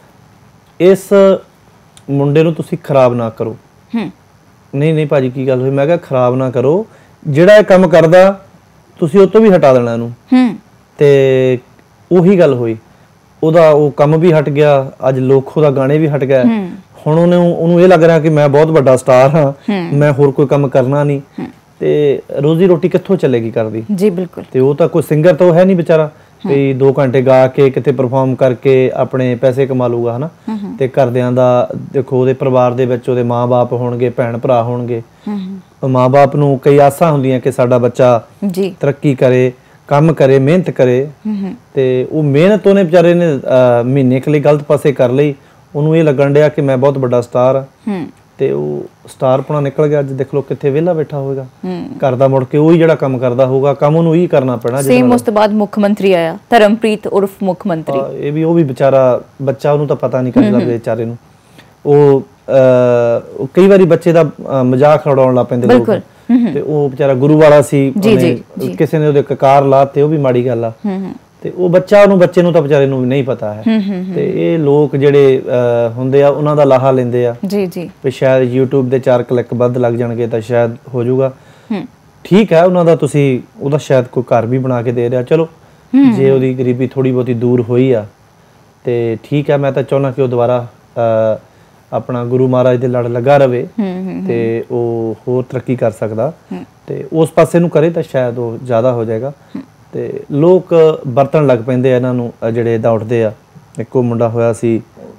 ਇਸ ਮੁੰਡੇ ਨੂੰ ਤੁਸੀਂ ਖਰਾਬ ਨਾ ਕਰੋ। ਨਹੀਂ ਨਹੀਂ ਭਾਜੀ ਕੀ ਗੱਲ ਹੋਈ? ਮੈਂ ਕਿਹਾ ਖਰਾਬ ਨਾ ਕਰੋ, ਜਿਹੜਾ ਇਹ ਕੰਮ ਕਰਦਾ ਤੁਸੀਂ ਉਹ ਤੋਂ ਵੀ ਹਟਾ ਦੇਣਾ ਇਹਨੂੰ। ਤੇ ਉਹੀ ਗੱਲ ਹੋਈ, ਉਹਦਾ ਉਹ ਕੰਮ ਵੀ ਹਟ ਗਿਆ, ਅੱਜ ਲੋਕ ਉਹਦਾ ਗਾਣੇ ਵੀ ਹਟ ਗਿਆ। ਹੁਣ ਉਹਨੇ ਉਹਨੂੰ ਇਹ ਲੱਗ ਰਿਹਾ ਕਿ ਮੈਂ ਬਹੁਤ ਵੱਡਾ ਸਟਾਰ ਹਾਂ, ਮੈਂ ਹੋਰ ਕੋਈ ਕੰਮ ਕਰਨਾ ਨਹੀਂ, ਤੇ ਰੋਜ਼ੀ ਰੋਟੀ ਕਿੱਥੋਂ ਚੱਲੇਗੀ ਕਰਦੀ? ਜੀ ਬਿਲਕੁਲ। ਤੇ ਉਹ ਤਾਂ ਕੋਈ ਸਿੰਗਰ ਤਾਂ ਉਹ ਹੈ ਨਹੀਂ ਵਿਚਾਰਾ ਵੀ ਦੋ ਘੰਟੇ ਗਾ ਕੇ ਕਿਤੇ ਪਰਫਾਰਮ ਕਰਕੇ ਆਪਣੇ ਪੈਸੇ ਕਮਾ ਲੂਗਾ, ਹਨਾ। ਤੇ ਘਰਦਿਆਂ ਦਾ ਦੇਖੋ, ਉਹਦੇ ਪਰਿਵਾਰ ਦੇ ਵਿੱਚ ਉਹਦੇ ਮਾਂ-ਬਾਪ ਹੋਣਗੇ, ਭੈਣ ਭਰਾ ਹੋਣਗੇ, ਮਾਂ-ਬਾਪ ਨੂੰ ਕਈ ਆਸਾਂ ਹੁੰਦੀਆਂ ਕਿ ਸਾਡਾ ਬੱਚਾ ਤਰੱਕੀ ਕਰੇ, ਕੰਮ ਕਰੇ, ਮਿਹਨਤ ਕਰੇ। ਤੇ ਉਹ ਮਿਹਨਤ ਉਹਨੇ ਵਿਚਾਰੇ ਨੇ ਮਹੀਨੇ ਕੁ ਲਈ ਗਲਤ ਪਾਸੇ ਕਰ ਲਈ। ਉਹਨੂੰ ਇਹ ਲੱਗਣ ਡਿਆ ਕਿ ਮੈਂ ਬਹੁਤ ਵੱਡਾ ਸਟਾਰ ਆ, ਤੇ ਉਹ ਸਟਾਰ ਪਣਾ ਨਿਕਲ ਗਿਆ। ਅੱਜ ਦੇਖ ਲਓ ਕਿੱਥੇ ਵਿਹਲਾ ਬੈਠਾ ਹੋਵੇਗਾ, ਘਰ ਦਾ ਮੁੜ ਕੇ ਉਹੀ ਜਿਹੜਾ ਕੰਮ ਕਰਦਾ ਹੋਊਗਾ, ਕੰਮ ਉਹਨੂੰ ਹੀ ਕਰਨਾ ਪੈਣਾ। ਸੇਮ ਉਸ ਤੋਂ ਬਾਅਦ ਮੁੱਖ ਮੰਤਰੀ ਆਇਆ, ਧਰਮਪ੍ਰੀਤ ਉਰਫ ਮੁੱਖ ਮੰਤਰੀ। ਇਹ ਵੀ ਉਹ ਵੀ ਵਿਚਾਰਾ ਬੱਚਾ, ਉਹਨੂੰ ਤਾਂ ਪਤਾ ਨਹੀਂ ਕਰਦਾ ਵਿਚਾਰੇ ਨੂੰ। ਉਹ ਕਈ ਵਾਰੀ ਬੱਚੇ ਦਾ ਮਜ਼ਾਕ ਉਡਾਉਣ ਲੱਗ ਪੈਂਦੇ ਲੋਕ, ਤੇ ਉਹ ਵਿਚਾਰਾ ਗੁਰੂ ਵਾਲਾ ਸੀ, ਕਿਸੇ ਨੇ ਉਹਦੇ ਕਕਾਰ ਲਾ ਤੇ ਉਹ ਵੀ ਮਾੜੀ ਗੱਲ ਆ। ਤੇ ਉਹ ਬੱਚਾ ਉਹਨੂੰ ਬੱਚੇ ਨੂੰ ਤਾਂ ਵਿਚਾਰੇ ਨੂੰ ਨਹੀਂ ਪਤਾ ਹੈ। ਤੇ ਇਹ ਲੋਕ ਜਿਹੜੇ ਹੁੰਦੇ ਆ ਉਹਨਾਂ ਦਾ ਲਾਹਾ ਲੈਂਦੇ ਆ ਜੀ ਜੀ ਵੀ ਸ਼ਾਇਦ YouTube ਦੇ ਚਾਰ ਕਲਿੱਕ ਵੱਧ ਲੱਗ ਜਾਣਗੇ ਤਾਂ ਸ਼ਾਇਦ ਹੋ ਜਾਊਗਾ। ਠੀਕ ਹੈ, ਉਹਨਾਂ ਦਾ ਤੁਸੀਂ ਉਹਦਾ ਸ਼ਾਇਦ ਕੋਈ ਘਰ ਵੀ ਬਣਾ ਕੇ ਦੇ ਰਿਹਾ, ਚਲੋ ਜੇ ਉਹਦੀ ਗਰੀਬੀ ਥੋੜੀ ਬਹੁਤੀ ਦੂਰ ਹੋਈ ਆ ਤੇ ਠੀਕ ਹੈ। ਮੈਂ ਤਾਂ ਚਾਹੁੰਦਾ ਕਿ ਉਹ ਦੁਬਾਰਾ ਆਪਣਾ ਗੁਰੂ ਮਹਾਰਾਜ ਦੇ ਲੜ ਲੱਗਾ ਰਵੇ ਤੇ ਉਹ ਹੋਰ ਤਰੱਕੀ ਕਰ ਸਕਦਾ, ਤੇ ਉਸ ਪਾਸੇ ਨੂੰ ਕਰੇ ਤਾਂ ਸ਼ਾਇਦ ਉਹ ਜ਼ਿਆਦਾ ਹੋ ਜਾਏਗਾ। ਤੇ ਲੋਕ ਵਰਤਣ ਲੱਗ ਪੈਂਦੇ ਆ ਇਹਨਾਂ ਨੂੰ, ਜਿਹੜੇ ਇੱਦਾਂ ਉੱਠਦੇ ਆ। ਇੱਕ ਉਹ ਮੁੰਡਾ ਹੋਇਆ ਸੀ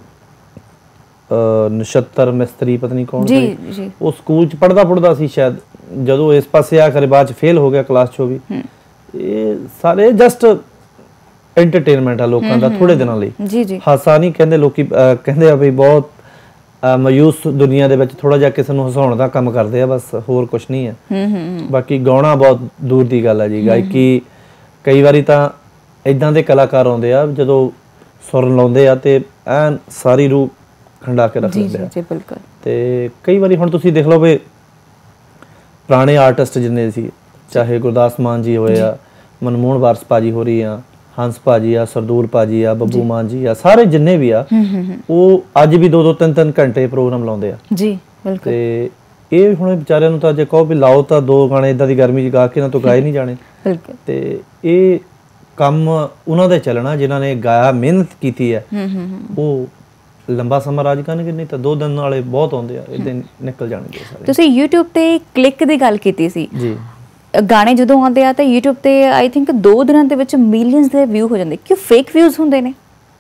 ਨਛੱਤਰ ਮਿਸਤਰੀ, ਪਤਾ ਨਹੀਂ ਕੌਣ ਸੀ, ਉਹ ਸਕੂਲ 'ਚ ਪੜ੍ਹਦਾ ਪੜ੍ਹਦਾ ਸੀ ਸ਼ਾਇਦ, ਜਦੋਂ ਇਸ ਪਾਸੇ ਆ ਕਰੇ ਬਾਅਦ 'ਚ ਫੇਲ ਹੋ ਗਿਆ ਕਲਾਸ 'ਚੋਂ ਵੀ। ਇਹ ਸਾਰੇ ਜਸਟ ਐਂਟਰਟੇਨਮੈਂਟ ਆ ਲੋਕਾਂ ਦਾ ਥੋੜੇ ਦਿਨਾਂ ਲਈ, ਹਾਸਾ ਨਹੀਂ ਕਹਿੰਦੇ ਲੋਕੀ। ਕਹਿੰਦੇ ਆ ਵੀ ਬਹੁਤ ਮਾਯੂਸ ਦੁਨੀਆ ਦੇ ਵਿੱਚ ਥੋੜਾ ਜਿਹਾ ਕਿਸੇ ਨੂੰ ਹਸਾਉਣ ਦਾ ਕੰਮ ਕਰਦੇ ਆ, ਬਸ ਹੋਰ ਕੁਛ ਨਹੀਂ ਹੈ। ਬਾਕੀ ਗਾਉਣਾ ਬਹੁਤ ਦੂਰ ਦੀ ਗੱਲ ਆ ਜੀ। ਗਾਇਕੀ ਕਈ ਵਾਰੀ ਤਾਂ ਇਦਾਂ ਦੇ ਕਲਾਕਾਰ ਆਉਂਦੇ ਆ ਜਦੋਂ ਸੁਰ ਲਾਉਂਦੇ ਆ ਤੇ ਐਨ ਸਾਰੀ ਰੂਹ ਖੰਡਾ ਕੇ ਰੱਖ ਦਿੰਦੇ ਆ। ਤੇ ਕਈ ਵਾਰੀ ਹੁਣ ਤੁਸੀਂ ਦੇਖ ਲਓ ਵੀ ਪੁਰਾਣੇ ਆਰਟਿਸਟ ਜਿੰਨੇ ਸੀ, ਚਾਹੇ ਗੁਰਦਾਸ ਮਾਨ ਜੀ ਹੋਏ ਆ, ਮਨਮੋਹਨ ਵਾਰਸ ਭਾਜੀ ਹੋ ਰਹੀ ਆ, ਹੰਸ ਭਾਜੀ ਆ, ਸਰਦੂਲ ਭਾਜੀ ਆ, ਬੱਬੂ ਮਾਨ ਜੀ ਆ, ਸਾਰੇ ਜਿੰਨੇ ਵੀ ਆ, ਉਹ ਅੱਜ ਵੀ ਦੋ ਦੋ ਤਿੰਨ ਤਿੰਨ ਘੰਟੇ ਪ੍ਰੋਗਰਾਮ ਲਾਉਂਦੇ ਆ ਜੀ। ਬਿਲਕੁਲ। ਤੇ ਇਹ ਹੁਣ ਵਿਚਾਰਿਆਂ ਨੂੰ ਤਾਂ ਜੇ ਕਹੋ ਵੀ ਲਾਓ ਤਾਂ ਦੋ ਗਾਣੇ ਇਦਾਂ ਦੀ ਗਰਮੀ 'ਚ ਗਾ ਕੇ ਇਹਨਾਂ ਤੋਂ ਗਾਏ ਨਹੀਂ ਜਾਣੇ। ਬਿਲਕੁਲ। ਤੇ ਇਹ ਕੰਮ ਉਹਨਾਂ ਦੇ ਚੱਲਣਾ ਜਿਨ੍ਹਾਂ ਨੇ ਗਾਇਆ, ਮਿਹਨਤ ਕੀਤੀ ਹੈ, ਉਹ ਲੰਬਾ ਸਮਾਂ ਰਾਜ ਕਰਨਗੇ। ਨਹੀਂ ਤਾਂ ਦੋ ਦਿਨ ਵਾਲੇ ਬਹੁਤ ਆਉਂਦੇ ਆ, ਇਦਾਂ ਨਿਕਲ ਜਾਣਗੇ ਸਾਰੇ। ਤੁਸੀਂ YouTube ਤੇ ਕਲਿੱਕ ਦੀ ਗੱਲ ਕੀਤੀ ਸੀ ਜੀ। ਗਾਣੇ ਜਦੋਂ ਆਉਂਦੇ ਆ ਤਾਂ YouTube ਤੇ ਆਈ ਥਿੰਕ ਦੋ ਦਿਨਾਂ ਦੇ ਵਿੱਚ ਮਿਲੀਅਨਸ ਦੇ ਵਿਊ ਹੋ ਜਾਂਦੇ, ਕਿਉਂ ਫੇਕ ਵਿਊਜ਼ ਹੁੰਦੇ ਨੇ?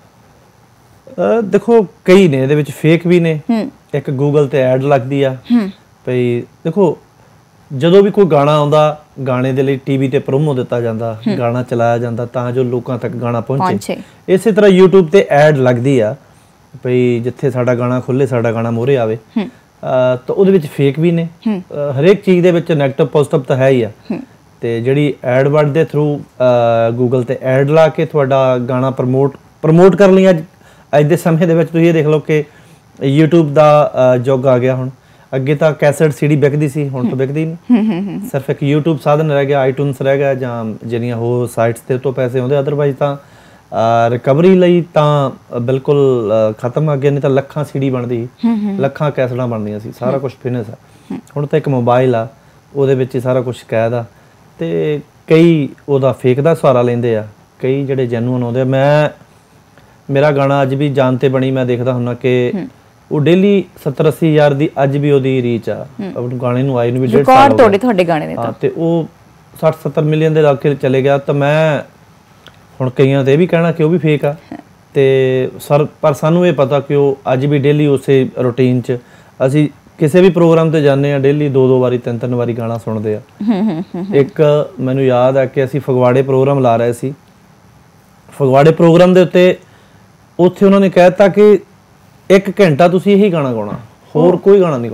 ਦੇਖੋ ਕਈ ਨੇ ਇਹਦੇ ਵਿੱਚ ਫੇਕ ਵੀ ਨੇ। ਇੱਕ ਗੂਗਲ ਤੇ ਐਡ ਲੱਗਦੀ ਆ ਭਈ, ਦੇਖੋ ਜਦੋਂ ਵੀ ਕੋਈ ਗਾਣਾ ਆਉਂਦਾ, ਗਾਣੇ ਦੇ ਲਈ ਟੀਵੀ ਤੇ ਪ੍ਰੋਮੋ ਦਿੱਤਾ ਜਾਂਦਾ, ਗਾਣਾ ਚਲਾਇਆ ਜਾਂਦਾ ਤਾਂ ਜੋ ਲੋਕਾਂ ਤੱਕ ਗਾਣਾ ਪਹੁੰਚੇ। ਇਸੇ ਤਰ੍ਹਾਂ YouTube ਤੇ ਐਡ ਲੱਗਦੀ ਆ ਭਈ ਜਿੱਥੇ ਸਾਡਾ ਗਾਣਾ ਖੁੱਲੇ, ਸਾਡਾ ਗਾਣਾ ਮੋਹਰੇ ਆਵੇ। ਤਾਂ ਉਹਦੇ ਵਿੱਚ ਫੇਕ ਵੀ ਨੇ। ਹਰੇਕ ਚੀਜ਼ ਦੇ ਵਿੱਚ ਨੈਗੇਟਿਵ ਪੋਜ਼ਿਟਿਵ ਤਾਂ ਹੈ ਹੀ ਆ। ਤੇ ਜਿਹੜੀ ਐਡ ਵਰਡ ਦੇ ਥਰੂ ਗੂਗਲ ਤੇ ਐਡ ਲਾ ਕੇ ਤੁਹਾਡਾ ਗਾਣਾ ਪ੍ਰਮੋਟ ਪ੍ਰਮੋਟ ਕਰ ਲਈ। ਅੱਜ ਅੱਜ ਦੇ ਸਮੇਂ ਦੇ ਵਿੱਚ ਤੁਸੀਂ ਇਹ ਦੇਖ ਲਓ ਕਿ YouTube ਦਾ ਯੁੱਗ ਆ ਗਿਆ। ਹੁਣ ਅੱਗੇ ਤਾਂ ਕੈਸਟ ਸੀਡੀ ਵਿਕਦੀ ਸੀ, ਹੁਣ ਤਾਂ ਵਿਕਦੀ ਨਹੀਂ। ਸਿਰਫ ਇੱਕ YouTube ਸਾਧਨ ਰਹਿ ਗਿਆ, ਆਈਟੂਨਸ ਰਹਿ ਗਿਆ, ਜਾਂ ਜਿਹੜੀਆਂ ਹੋਰ ਸਾਈਟਸ ਤੇ ਤੋਂ ਪੈਸੇ ਆਉਂਦੇ। ਅਦਰਵਾਈਜ਼ ਤਾਂ ਰਿਕਵਰੀ ਲਈ ਤਾਂ ਬਿਲਕੁਲ ਖਤਮ। ਅੱਗੇ ਨਹੀਂ ਤਾਂ ਲੱਖਾਂ ਸੀਡੀ ਬਣਦੀ, ਲੱਖਾਂ ਕੈਸਟਾਂ ਬਣਦੀਆਂ ਸੀ, ਸਾਰਾ ਕੁਝ ਫਿਨਿਸ਼ ਆ। ਹੁਣ ਤਾਂ ਇੱਕ ਮੋਬਾਈਲ ਆ, ਉਹਦੇ ਵਿੱਚ ਹੀ ਸਾਰਾ ਕੁਝ ਕੈਦ ਆ। ਤੇ ਕਈ ਉਹਦਾ ਫੇਕ ਦਾ ਸਹਾਰਾ ਲੈਂਦੇ ਆ, ਕਈ ਜਿਹੜੇ ਜੈਨੂਅਨ ਆਉਂਦੇ ਆ। ਮੈਂ ਮੇਰਾ ਗਾਣਾ ਅੱਜ ਵੀ ਜਾਨ ਤੇ ਬਣੀ, ਮੈਂ ਦੇਖਦਾ ਹੁੰਦਾ ਕਿ ਉਹ ਡੇਲੀ ਸੱਤਰ ਅੱਸੀ ਹਜ਼ਾਰ ਦੀ ਅੱਜ ਵੀ ਉਹਦੀ ਰੀਚ ਆ। ਆਪਣੇ ਗਾਣੇ ਨੂੰ ਆਏ ਨੂੰ ਵੀ ਡੇਢ ਸਾਲ ਹੋ ਗਿਆ ਤੁਹਾਡੇ ਗਾਣੇ ਦੇ ਤਾਂ, ਤੇ ਉਹ ਸੱਠ ਸੱਤਰ ਮਿਲੀਅਨ ਦੇ ਲਾਗੇ ਚਲੇ ਗਿਆ। ਤਾਂ ਮੈਂ ਹੁਣ ਕਈਆਂ ਤੇ ਇਹ ਵੀ ਕਹਿਣਾ ਕਿ ਉਹ ਵੀ ਫੇਕ ਆ। ਤੇ ਸਰ ਪਰ ਸਾਨੂੰ ਇਹ ਪਤਾ ਕਿ ਉਹ ਅੱਜ ਵੀ ਡੇਲੀ ਉਸੇ ਰੂਟੀਨ 'ਚ, ਅਸੀਂ ਕਿਸੇ ਵੀ ਪ੍ਰੋਗਰਾਮ ਤੇ ਜਾਂਦੇ ਆ, ਡੇਲੀ ਦੋ ਦੋ ਵਾਰੀ ਤਿੰਨ ਤਿੰਨ ਵਾਰੀ ਗਾਣਾ ਸੁਣਦੇ ਆ। ਇੱਕ ਮੈਨੂੰ ਯਾਦ ਆ ਕਿ ਅਸੀਂ ਫਗਵਾੜੇ ਪ੍ਰੋਗਰਾਮ ਲਾ ਰਹੇ ਸੀ। ਫਗਵਾੜੇ ਪ੍ਰੋਗਰਾਮ ਦੇ ਉੱਤੇ ਉੱਥੇ ਉਹਨਾਂ ਨੇ ਕਹਿ ਦਿੱਤਾ ਕਿ ਇੱਕ ਘੰਟਾ ਤੁਸੀਂ ਇਹੀ ਗਾਣਾ ਗਾਉਣਾ, ਹੋਰ ਕੋਈ ਗਾਣਾ ਨਹੀਂ ਗਾਉਣਾ।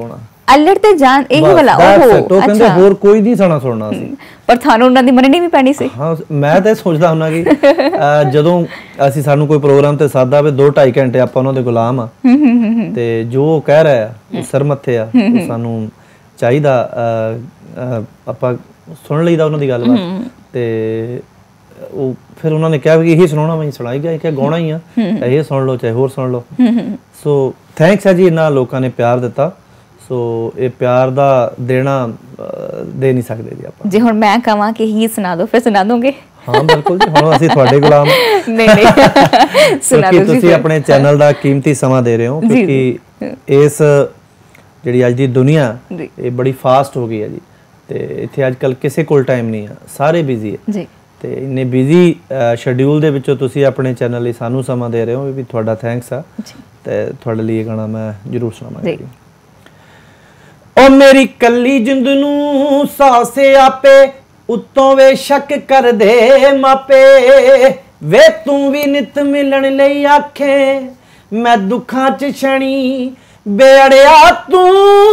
ਅਲੜ ਤੇ ਜਾਨ ਇਹ ਵਾਲਾ ਉਹ ਕਹਿੰਦੇ ਹੋਰ ਕੋਈ ਨਹੀਂ ਸੁਣਾ ਸੁਣਨਾ ਸੀ, ਪਰ ਤੁਹਾਨੂੰ ਉਹਨਾਂ ਦੀ ਮੰਨਣੀ ਵੀ ਪੈਣੀ ਸੀ। ਹਾਂ ਮੈਂ ਤਾਂ ਸੋਚਦਾ ਹੁੰਦਾ ਕਿ ਜਦੋਂ ਅਸੀਂ ਸਾਨੂੰ ਕੋਈ ਪ੍ਰੋਗਰਾਮ ਤੇ ਸਾਦਾ ਵੇ ਦੋ ਢਾਈ ਘੰਟੇ ਆਪਾਂ ਉਹਨਾਂ ਦੇ ਗੁਲਾਮ ਆ, ਤੇ ਜੋ ਉਹ ਕਹਿ ਰਿਹਾ ਉਹ ਸਿਰ ਮੱਥੇ ਆ, ਉਹ ਸਾਨੂੰ ਚਾਹੀਦਾ ਆਪਾਂ ਸੁਣ ਲਈਦਾ ਉਹਨਾਂ ਦੀ ਗੱਲਬਾਤ। ਤੇ ਉਹ ਫਿਰ ਉਹਨਾਂ ਨੇ ਕਿਹਾ ਵੀ ਇਹੀ ਸੁਣਾਉਣਾ, ਮੈਂ ਸੁਣਾਈ ਗਿਆ ਕਿ ਗਾਉਣਾ ਹੀ ਆ, ਇਹ ਸੁਣ ਲਓ ਚਾਹੇ ਹੋਰ ਸੁਣ ਲਓ। ਸੋ ਥੈਂਕਸ ਹੈ ਜੀ, ਇਹਨਾਂ ਲੋਕਾਂ ਨੇ ਪਿਆਰ ਦਿੱਤਾ। ਸੋ ਇਹ ਪਿਆਰ ਦਾ ਦੇਣਾ ਦੇ ਨਹੀਂ ਸਕਦੇ ਜੀ ਆਪਾਂ। ਜੇ ਹੁਣ ਮੈਂ ਕਹਾਂ ਕਿ ਹੀ ਸੁਣਾ ਦਿਓ ਫਿਰ ਸੁਣਾ ਦੋਗੇ? ਹਾਂ ਬਿਲਕੁਲ ਜੀ, ਹੁਣ ਅਸੀਂ ਤੁਹਾਡੇ ਗੁਲਾਮ ਨਹੀਂ ਨਹੀਂ ਸੁਣਾ ਦਿਓ ਜੀ। ਤੁਸੀਂ ਆਪਣੇ ਚੈਨਲ ਦਾ ਕੀਮਤੀ ਸਮਾਂ ਦੇ ਰਹੇ ਹੋ, ਕਿਉਂਕਿ ਇਸ ਜਿਹੜੀ ਅੱਜ ਦੀ ਦੁਨੀਆ ਇਹ ਬੜੀ ਫਾਸਟ ਹੋ ਗਈ ਹੈ ਜੀ, ਤੇ ਇੱਥੇ ਅੱਜ ਕੱਲ ਕਿਸੇ ਕੋਲ ਟਾਈਮ ਨਹੀਂ ਆ, ਸਾਰੇ ਬਿਜ਼ੀ ਹੈ ਜੀ। ਤੇ ਇੰਨੇ ਬਿਜ਼ੀ ਸ਼ੈਡਿਊਲ ਦੇ ਵਿੱਚੋਂ ਤੁਸੀਂ ਆਪਣੇ ਚੈਨਲ ਲਈ ਸਾਨੂੰ ਸਮਾਂ ਦੇ ਰਹੇ ਹੋ, ਵੀ ਤੁਹਾਡਾ ਥੈਂਕਸ ਆ। ਤੇ ਤੁਹਾਡੇ ਲਈ ਇਹ ਗਾਣਾ ਮੈਂ ਜ਼ਰੂਰ ਸੁਣਾਵਾਂਗਾ ਜੀ। ਓ ਮੇਰੀ ਕੱਲੀ ਜਿੰਦ ਨੂੰ ਸਾਸੇ ਆਪੇ, ਉੱਤੋਂ ਵੇ ਸ਼ੱਕ ਕਰਦੇ ਮਾਪੇ, ਵੇ ਤੂੰ ਵੀ ਨਿਤ ਮਿਲਣ ਲਈ ਆਖੇ, ਮੈਂ ਦੁੱਖਾਂ ਚ ਛਣੀ ਬੇੜਿਆ ਤੂੰ,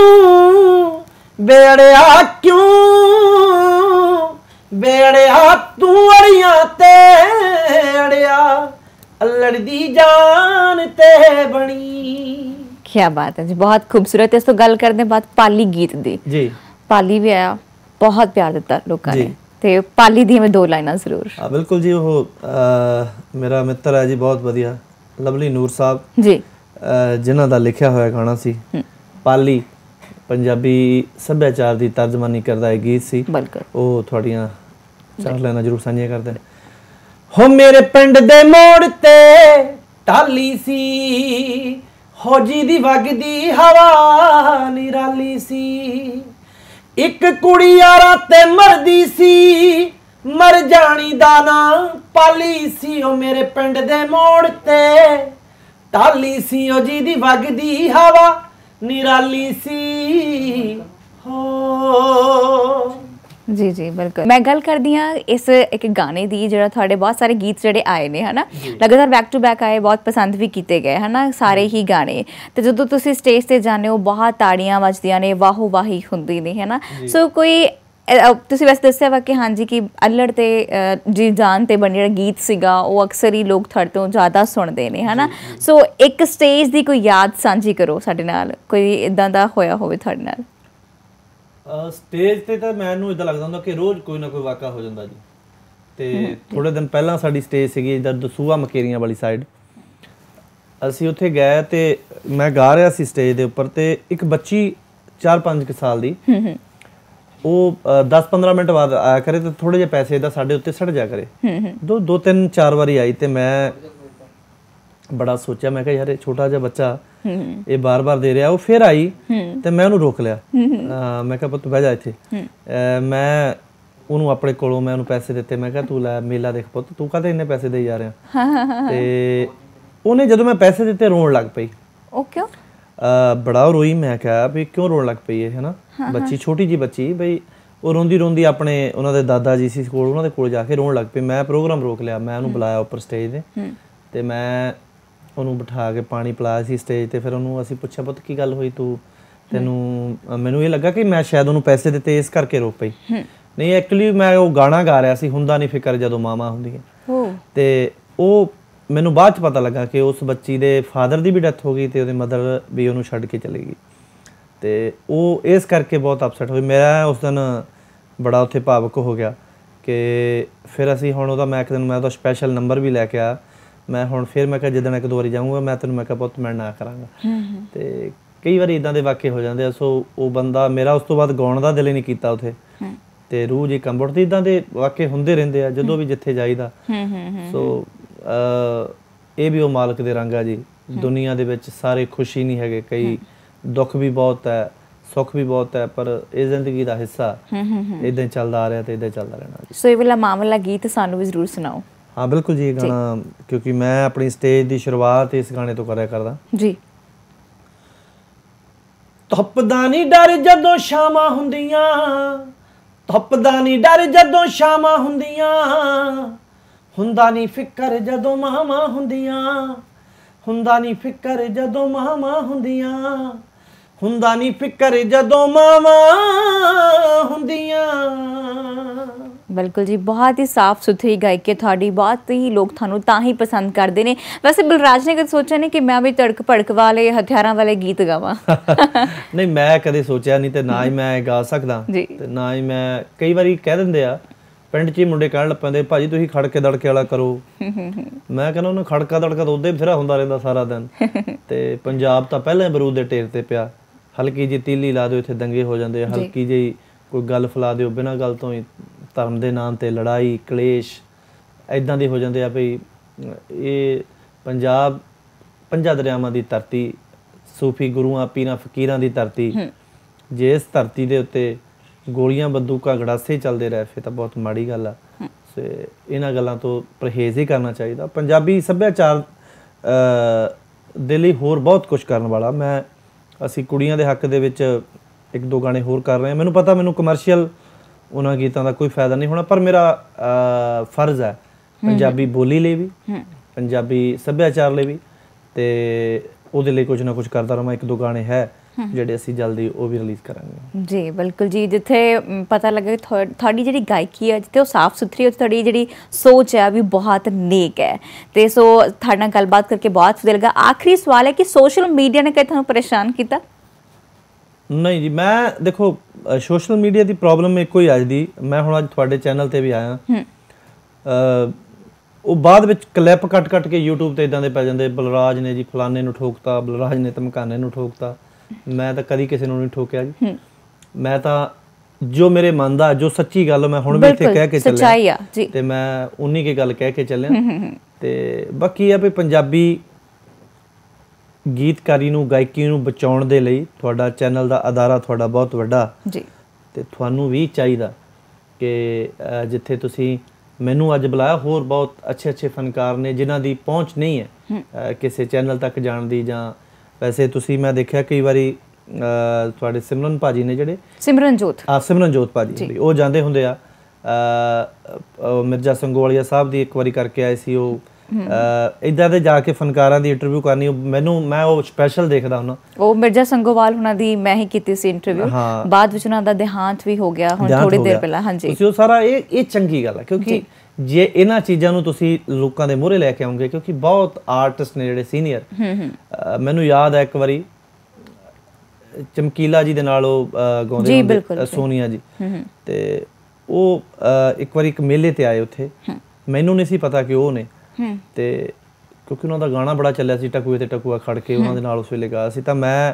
ਬੇੜਿਆ ਕਿਉਂ ਬੇੜਿਆ ਤੂੰ ਅੜੀਆਂ ਤੇ ਅੜਿਆ, ਅਲੜ ਦੀ ਜਾਨ ਤੇ ਬਣੀ। क्या बात है जी, बहुत खूबसूरत है। इस तो गल करने बाद पाली गीत दी जी, पाली भी आया, बहुत प्यार दिता लोगों ने, ते पाली दी हमें दो लाइना जरूर। हाँ बिल्कुल जी, वो मेरा मित्र है जी, बहुत बढ़िया लवली नूर साहब जी, जिन्हां दा लिखिया होया गाना सी पाली, पंजाबी सभ्याचार दी तर्जमानी करदा है गीत सी। बिल्कुल वो थोड़ियां चार लाइना जरूर साझियां करदे। हो मेरे पिंड दे मोड़ ते टाली सी, होजी दी वगदी हवा निराली सी, एक कुड़ी यारा ते मरदी सी, मर जानी दा ना पाली सी। ओ मेरे पिंड दे मोड़ ते टाली सी, होजी दी वगदी हवा निराली सी। हो जी जी बिल्कुल। मैं गल करदी हाँ इस एक गाने दी, जो थोड़े बहुत सारे गीत जोड़े आए ने है ना, लगातार बैक टू बैक आए, बहुत पसंद भी किए गए है ना सारे ही गाने। तो जो तुसी स्टेज ते जाने हो बहुत ताड़ियां वजदियां ने, वाहो वाही हुंदी ने है ना। सो कोई तुसी वैसे दस्सिया वा कि हाँ जी कि अल्लड़ ते जी जान ते बन जिहड़ा गीत सीगा वो अक्सर ही लोग थोड़े तो ज़्यादा सुनते ने है ना। सो एक स्टेज दी कोई याद सांझी करो साडे नाल, कोई इदां दा होया होवे तुहाडे नाल? ਸਟੇਜ ਤੇ ਤਾਂ ਮੈਨੂੰ ਇਦਾਂ ਲੱਗਦਾ ਹੁੰਦਾ ਕਿ ਰੋਜ਼ ਕੋਈ ਨਾ ਕੋਈ ਵਾਕਾ ਹੋ ਜਾਂਦਾ ਜੀ। ਤੇ ਥੋੜੇ ਦਿਨ ਪਹਿਲਾਂ ਸਾਡੀ ਸਟੇਜ ਸੀਗੀ ਇੱਧਰ ਦਸੂਹਾ ਮਕੇਰੀਆਂ ਵਾਲੀ ਸਾਈਡ, ਅਸੀਂ ਉੱਥੇ ਗਏ ਤੇ ਮੈਂ ਗਾ ਰਿਹਾ ਸੀ ਸਟੇਜ ਦੇ ਉੱਪਰ, ਤੇ ਇੱਕ ਬੱਚੀ ਚਾਰ ਪੰਜ ਕੁ ਸਾਲ ਦੀ, ਉਹ ਦਸ ਪੰਦਰਾਂ ਮਿੰਟ ਬਾਅਦ ਆਇਆ ਕਰੇ ਤੇ ਥੋੜੇ ਜਿਹੇ ਪੈਸੇ ਦਾ ਸਾਡੇ ਉੱਤੇ ਸੜ ਜਾ ਕਰੇ। ਦੋ ਦੋ ਤਿੰਨ ਚਾਰ ਵਾਰੀ ਆਈ ਤੇ ਮੈਂ ਬੜਾ ਸੋਚਿਆ, ਮੈਂ ਕਿਹਾ ਯਾਰ ਇਹ ਛੋਟਾ ਜਿਹਾ ਬੱਚਾ ਇਹ ਬਾਰ-ਬਾਰ ਦੇ ਰਿਹਾ। ਉਹ ਫਿਰ ਆਈ ਤੇ ਮੈਂ ਉਹਨੂੰ ਰੋਕ ਲਿਆ, ਮੈਂ ਕਿਹਾ ਪੁੱਤ ਬਹਿ ਜਾ ਇੱਥੇ। ਮੈਂ ਉਹਨੂੰ ਆਪਣੇ ਕੋਲੋਂ ਮੈਂ ਉਹਨੂੰ ਪੈਸੇ ਦਿੱਤੇ, ਮੈਂ ਕਿਹਾ ਤੂੰ ਲੈ ਮੇਲਾ ਦੇਖ ਪੁੱਤ, ਤੂੰ ਕਾਹਤੇ ਇੰਨੇ ਪੈਸੇ ਦੇਈ ਜਾ ਰਿਹਾ। ਤੇ ਉਹਨੇ ਜਦੋਂ ਮੈਂ ਪੈਸੇ ਦਿੱਤੇ ਰੋਣ ਲੱਗ ਪਈ। ਉਹ ਕਿਉਂ? ਬੜਾ ਰੋਈ। ਮੈਂ ਕਿਹਾ ਵੀ ਕਿਉਂ ਰੋਣ ਲੱਗ ਪਈ ਹੈ ਨਾ, ਬੱਚੀ ਛੋਟੀ ਜੀ ਬੱਚੀ, ਬਈ ਉਹ ਰੋਂਦੀ ਰੋਂਦੀ ਆਪਣੇ ਉਹਨਾਂ ਦੇ ਦਾਦਾ ਜੀ ਸੀ ਕੋਲ, ਉਹਨਾਂ ਦੇ ਕੋਲ ਜਾ ਕੇ ਰੋਣ ਲੱਗ ਪਈ। ਮੈਂ ਪ੍ਰੋਗਰਾਮ ਰੋਕ ਲਿਆ, ਮੈਂ ਉਹਨੂੰ ਬੁਲਾਇਆ ਉੱਪਰ ਸਟੇਜ ਦੇ, ਤੇ ਮੈਂ ਉਹਨੂੰ ਬਿਠਾ ਕੇ ਪਾਣੀ ਪਿਲਾਇਆ ਸੀ ਸਟੇਜ ਤੇ। ਫਿਰ ਉਹਨੂੰ ਅਸੀਂ ਪੁੱਛਿਆ ਪੁੱਤ ਕੀ ਗੱਲ ਹੋਈ ਤੂੰ, ਤੈਨੂੰ? ਮੈਨੂੰ ਇਹ ਲੱਗਾ ਕਿ ਮੈਂ ਸ਼ਾਇਦ ਉਹਨੂੰ ਪੈਸੇ ਦਿੱਤੇ ਇਸ ਕਰਕੇ ਰੋਕ ਪਈ। ਨਹੀਂ ਐਕਚੁਅਲੀ ਮੈਂ ਉਹ ਗਾਣਾ ਗਾ ਰਿਹਾ ਸੀ, ਹੁੰਦਾ ਨਹੀਂ ਫਿਕਰ ਜਦੋਂ ਮਾਵਾਂ ਹੁੰਦੀਆਂ। ਤੇ ਉਹ ਮੈਨੂੰ ਬਾਅਦ ਚ ਪਤਾ ਲੱਗਾ ਕਿ ਉਸ ਬੱਚੀ ਦੇ ਫਾਦਰ ਦੀ ਵੀ ਡੈਥ ਹੋ ਗਈ ਤੇ ਉਹਦੇ ਮਦਰ ਵੀ ਉਹਨੂੰ ਛੱਡ ਕੇ ਚਲੀ ਗਈ। ਤੇ ਉਹ ਇਸ ਕਰਕੇ ਬਹੁਤ ਅਪਸੈਟ ਹੋਈ। ਮੇਰਾ ਉਸ ਦਿਨ ਬੜਾ ਉੱਥੇ ਭਾਵੁਕ ਹੋ ਗਿਆ ਕਿ ਫਿਰ ਅਸੀਂ ਹੁਣ ਉਹਦਾ ਮੈਂ ਇੱਕ ਦਿਨ ਮੈਂ ਉਹਦਾ ਸਪੈਸ਼ਲ ਨੰਬਰ ਵੀ ਲੈ ਕੇ ਆਇਆ। ਮੈਂ ਹੁਣ ਫਿਰ ਮੈਂ ਕਿਹਾ ਜਿੱਦਣ ਇੱਕ ਦੋ ਵਾਰੀ ਜਾਊਂਗਾ ਮੈਂ ਤੈਨੂੰ ਮੈਂ ਕਿਹਾ ਪੁੱਤ ਮੈਂ ਨਾ ਕਰਾਂਗਾ। ਤੇ ਕਈ ਵਾਰੀ ਇਦਾਂ ਦੇ ਵਾਕੇ ਹੋ ਜਾਂਦੇ ਆ। ਸੋ ਉਹ ਬੰਦਾ ਮੇਰਾ ਉਸ ਤੋਂ ਬਾਅਦ ਗਾਉਣ ਦਾ ਦਿਲ ਹੀ ਨਹੀਂ ਕੀਤਾ ਉੱਥੇ, ਤੇ ਰੂਹ ਜੀ ਕੰਬੜਦੀ। ਇਦਾਂ ਦੇ ਵਾਕੇ ਹੁੰਦੇ ਰਹਿੰਦੇ ਆ ਜਦੋਂ ਵੀ ਜਿੱਥੇ ਜਾਈਦਾ। ਸੋ ਇਹ ਵੀ ਉਹ ਮਾਲਕ ਦੇ ਰੰਗ ਆ ਜੀ। ਦੁਨੀਆ ਦੇ ਵਿੱਚ ਸਾਰੇ ਖੁਸ਼ੀ ਨਹੀਂ ਹੈਗੇ, ਕਈ ਦੁੱਖ ਵੀ ਬਹੁਤ ਹੈ, ਸੁੱਖ ਵੀ ਬਹੁਤ ਹੈ, ਪਰ ਇਹ ਜ਼ਿੰਦਗੀ ਦਾ ਹਿੱਸਾ ਇਦਾਂ ਚੱਲਦਾ ਆ ਰਿਹਾ ਤੇ ਇਦਾਂ ਚੱਲਦਾ ਰਹਿਣਾ ਜੀ। ਸੋ ਇਹ ਵਾਲਾ ਮਾਮਲਾ ਗੀਤ ਸਾਨੂੰ ਵੀ ਜ਼ਰੂਰ ਸੁਣਾਓ। हाँ बिल्कुल जी, गाना क्योंकि मैं अपनी स्टेज की शुरुआत इस गाने तो करा करदा जी। धुप्पदा नी डर जदों शामां हुंदियां, धुप्पदा नी डर जदों शामां हुंदियां, हुंदा नी फिकर जदों मावां हुंदियां, हुंदा नी फिकर जदों मावां हुंदियां, ਹੁੰਦਾ ਨਹੀਂ ਫਿਕਰ ਜਦੋਂ ਮਾਵਾਂ ਹੁੰਦੀਆਂ। ਬਿਲਕੁਲ ਜੀ, ਬਹੁਤ ਹੀ ਸਾਫ਼ ਸੁਥਰੀ ਗਾਇਕੀ ਤੁਹਾਡੀ, ਬਹੁਤ ਹੀ ਲੋਕ ਤੁਹਾਨੂੰ ਤਾਂ ਹੀ ਪਸੰਦ ਕਰਦੇ ਨੇ। ਵੈਸੇ ਬਲਰਾਜ ਨੇ ਕਦੇ ਸੋਚਿਆ ਨਹੀਂ ਕਿ ਮੈਂ ਵੀ ਤੜਕ ਭੜਕ ਵਾਲੇ ਹਥਿਆਰਾਂ ਵਾਲੇ ਗੀਤ ਗਾਵਾਂ? ਨਹੀਂ, ਮੈਂ ਕਦੇ ਸੋਚਿਆ ਨਹੀਂ ਤੇ ਨਾ ਹੀ ਮੈਂ ਗਾ ਸਕਦਾ ਤੇ ਨਾ ਹੀ ਮੈਂ। ਕਈ ਵਾਰੀ ਕਹਿ ਦਿੰਦੇ ਆ ਪਿੰਡ 'ਚ ਹੀ ਮੁੰਡੇ ਕਹਿਣ ਲੱਗ ਪੈਂਦੇ, ਭਾਜੀ ਤੁਸੀਂ ਖੜਕੇ ਦੜਕੇ ਵਾਲਾ ਕਰੋ। ਮੈਂ ਕਹਿੰਦਾ ਉਹਨੂੰ ਖੜਕਾ ਦੜਕਾ ਤਾਂ ਉਦੋਂ ਹੀ ਬਥੇਰਾ ਹੁੰਦਾ ਰਹਿੰਦਾ ਸਾਰਾ ਦਿਨ। ਤੇ ਪੰਜਾਬ ਤਾਂ ਪਹਿਲਾਂ ਹੀ ਬਰੂਦ ਦੇ ਢੇਰ ਤੇ ਪਿਆ। ਹਲਕੀ ਜਿਹੀ ਤੀਲੀ ਲਾ ਦਿਓ ਇੱਥੇ ਦੰਗੇ ਹੋ ਜਾਂਦੇ, ਹਲਕੀ ਜਿਹੀ ਕੋਈ ਗੱਲ ਫੈਲਾ ਦਿਓ ਬਿਨਾਂ ਗੱਲ ਤੋਂ ਹੀ ਧਰਮ ਦੇ ਨਾਮ ਤੇ ਲੜਾਈ ਕਲੇਸ਼ ਇੱਦਾਂ ਦੇ ਹੋ ਜਾਂਦੇ ਆ। ਵੀ ਇਹ ਪੰਜਾਬ ਪੰਜਾਂ ਦਰਿਆਵਾਂ ਦੀ ਧਰਤੀ, ਸੂਫੀ ਗੁਰੂਆਂ ਪੀਰਾਂ ਫਕੀਰਾਂ ਦੀ ਧਰਤੀ, ਜੇ ਇਸ ਧਰਤੀ ਦੇ ਉੱਤੇ ਗੋਲੀਆਂ ਬੰਦੂਕਾਂ ਗੜਾਸੇ ਚੱਲਦੇ ਰਹੇ ਫਿਰ ਤਾਂ ਬਹੁਤ ਮਾੜੀ ਗੱਲ ਆ। ਤੇ ਇਹਨਾਂ ਗੱਲਾਂ ਤੋਂ ਪਰਹੇਜ਼ ਹੀ ਕਰਨਾ ਚਾਹੀਦਾ। ਪੰਜਾਬੀ ਸੱਭਿਆਚਾਰ ਦੇ ਲਈ ਹੋਰ ਬਹੁਤ ਕੁਝ ਕਰਨ ਵਾਲਾ। ਮੈਂ ਅਸੀਂ ਕੁੜੀਆਂ ਦੇ ਹੱਕ ਦੇ ਵਿੱਚ ਇੱਕ ਦੋ ਗਾਣੇ ਹੋਰ ਕਰ ਰਹੇ ਹਾਂ। ਮੈਨੂੰ ਪਤਾ ਮੈਨੂੰ ਕਮਰਸ਼ੀਅਲ ਉਹਨਾਂ ਗੀਤਾਂ ਦਾ ਕੋਈ ਫਾਇਦਾ ਨਹੀਂ ਹੋਣਾ, ਪਰ ਮੇਰਾ ਫਰਜ਼ ਹੈ ਪੰਜਾਬੀ ਬੋਲੀ ਲਈ ਵੀ, ਪੰਜਾਬੀ ਸੱਭਿਆਚਾਰ ਲਈ ਵੀ, ਤੇ ਉਹਦੇ ਲਈ ਕੁਝ ਨਾ ਕੁਝ ਕਰਦਾ ਰਹਾਂ। ਇੱਕ ਦੋ ਗਾਣੇ ਹੈ ਜਿਹੜੇ ਅਸੀਂ ਜਲਦੀ ਉਹ ਵੀ ਰਿਲੀਜ਼ ਕਰਾਂਗੇ। ਜੀ ਬਿਲਕੁਲ ਜੀ, ਜਿੱਥੇ ਪਤਾ ਲੱਗੇ ਤੁਹਾਡੀ ਜਿਹੜੀ ਗਾਇਕੀ ਹੈ ਜਿੱਥੇ ਉਹ ਸਾਫ਼ ਸੁਥਰੀ, ਉੱਥੇ ਤੁਹਾਡੀ ਜਿਹੜੀ ਸੋਚ ਹੈ ਵੀ ਬਹੁਤ ਨੇਕ ਹੈ। ਤੇ ਸੋ ਤੁਹਾਡੇ ਨਾਲ ਗੱਲਬਾਤ ਕਰਕੇ ਬਹੁਤ ਵਧੀਆ ਲੱਗਾ। ਆਖਰੀ ਸਵਾਲ ਹੈ ਕਿ ਸੋਸ਼ਲ ਮੀਡੀਆ ਨੇ ਕਦੇ ਤੁਹਾਨੂੰ ਪਰੇਸ਼ਾਨ ਕੀਤਾ? ਨਹੀਂ ਜੀ, ਮੈਂ ਦੇਖੋ ਸੋਸ਼ਲ ਮੀਡੀਆ ਦੀ ਪ੍ਰੋਬਲਮ ਇੱਕੋ ਹੀ ਅੱਜ ਦੀ, ਮੈਂ ਹੁਣ ਅੱਜ ਤੁਹਾਡੇ ਚੈਨਲ ਤੇ ਵੀ ਆਇਆ, ਉਹ ਬਾਅਦ ਵਿੱਚ ਕਲਿੱਪ ਕੱਟ ਕੱਟ ਕੇ YouTube ਤੇ ਇਦਾਂ ਦੇ ਪੈ ਜਾਂਦੇ, ਬਲਰਾਜ ਨੇ ਜੀ ਫਲਾਣੇ ਨੂੰ ਠੋਕਤਾ, ਬਲਰਾਜ ਨੇ ਧਮਕਾਨੇ ਨੂੰ ਠੋਕਤਾ। ਮੈਂ ਤਾਂ ਕਦੀ ਕਿਸੇ ਨੂੰ ਨਹੀਂ ਠੋਕਿਆ ਜੀ। ਮੈਂ ਤਾਂ ਜੋ ਮੇਰੇ ਮਨ ਦਾ, ਜੋ ਸੱਚੀ ਗੱਲ ਮੈਂ ਹੁਣ ਵੀ ਇੱਥੇ ਕਹਿ ਕੇ ਚੱਲਿਆ ਤੇ ਮੈਂ ਉਨੀ ਕੀ ਗੱਲ ਕਹਿ ਕੇ ਚੱਲਿਆ। ਤੇ ਬਾਕੀ ਆ ਵੀ ਪੰਜਾਬੀ ਗੀਤਕਾਰੀ ਨੂੰ, ਗਾਇਕੀ ਨੂੰ ਬਚਾਉਣ ਦੇ ਲਈ ਤੁਹਾਡਾ ਚੈਨਲ ਦਾ ਅਦਾਰਾ ਤੁਹਾਡਾ ਬਹੁਤ ਵੱਡਾ ਜੀ, ਤੇ ਤੁਹਾਨੂੰ ਵੀ ਚਾਹੀਦਾ ਕਿ ਜਿੱਥੇ ਤੁਸੀਂ ਮੈਨੂੰ ਅੱਜ ਬੁਲਾਇਆ, ਹੋਰ ਬਹੁਤ ਅੱਛੇ ਅੱਛੇ ਫਨਕਾਰ ਨੇ ਜਿਨ੍ਹਾਂ ਦੀ ਪਹੁੰਚ ਨਹੀਂ ਹੈ ਕਿਸੇ ਚੈਨਲ ਤੱਕ ਜਾਣ ਦੀ। ਜਾਂ ਵੈਸੇ ਤੁਸੀਂ ਮੈਂ ਦੇਖਿਆ ਕਈ ਵਾਰੀ ਤੁਹਾਡੇ ਸਿਮਰਨ ਭਾਜੀ ਨੇ ਜਿਹੜੇ ਸਿਮਰਨਜੋਤ ਹਾਂ ਸਿਮਰਨਜੋਤ ਭਾਜੀ, ਉਹ ਜਾਂਦੇ ਹੁੰਦੇ ਆ ਮਿਰਜ਼ਾ ਸੰਗੋਵਾਲੀਆ ਸਾਹਿਬ ਦੀ ਇੱਕ ਵਾਰੀ ਕਰਕੇ ਆਏ ਸੀ। ਉਹ ਇੱਦਾਂ ਦੇ ਜਾ ਕੇ ਫਨਕਾਰਾਂ ਦੀ ਇੰਟਰਵਿਊ ਕਰਨੀ ਮੈਨੂੰ, ਮੈਂ ਉਹ ਸਪੈਸ਼ਲ ਦੇਖਦਾ ਹੁੰਦਾ। ਉਹ ਮਿਰਜ਼ਾ ਸੰਗੋਵਾਲ ਉਹਨਾਂ ਦੀ ਮੈਂ ਹੀ ਕੀਤੀ ਸੀ ਇੰਟਰਵਿਊ, ਬਾਅਦ ਵਿੱਚ ਉਹਨਾਂ ਦਾ ਦੇਹਾਂਤ ਵੀ ਹੋ ਗਿਆ ਹੁਣ ਥੋੜੀ ਦੇਰ ਪਹਿਲਾਂ। ਹਾਂਜੀ, ਤੁਸੀਂ ਉਹ ਸਾਰਾ ਇਹ ਇਹ ਚੰਗੀ ਗੱਲ ਹੈ, ਕਿਉਂਕਿ ਜੇ ਇਹਨਾਂ ਚੀਜ਼ਾਂ ਨੂੰ ਤੁਸੀਂ ਲੋਕਾਂ ਦੇ ਮੂਹਰੇ ਲੈ ਕੇ ਆਉਂਗੇ, ਕਿਉਂਕਿ ਬਹੁਤ ਆਰਟਿਸਟ ਨੇ ਜਿਹੜੇ ਸੀਨੀਅਰ। ਮੈਨੂੰ ਯਾਦ ਹੈ ਇੱਕ ਵਾਰੀ ਚਮਕੀਲਾ ਜੀ ਦੇ ਨਾਲ ਉਹ ਗਾਉਂਦੇ ਹੁੰਦੇ, ਸੋਨੀਆ ਜੀ, ਤੇ ਉਹ ਇੱਕ ਵਾਰੀ ਇੱਕ ਮੇਲੇ ਤੇ ਆਏ ਉੱਥੇ। ਮੈਨੂੰ ਨਹੀਂ ਸੀ ਪਤਾ ਕਿ ਉਹ ਨੇ, ਤੇ ਕਿਉਂਕਿ ਉਹਨਾਂ ਦਾ ਗਾਣਾ ਬੜਾ ਚੱਲਿਆ ਸੀ, ਟਕੂਏ ਤੇ ਟਕੂਆ ਖੜ ਕੇ, ਉਹਨਾਂ ਦੇ ਨਾਲ ਉਸ ਵੇਲੇ ਗਾਇਆ ਸੀ। ਤਾਂ ਮੈਂ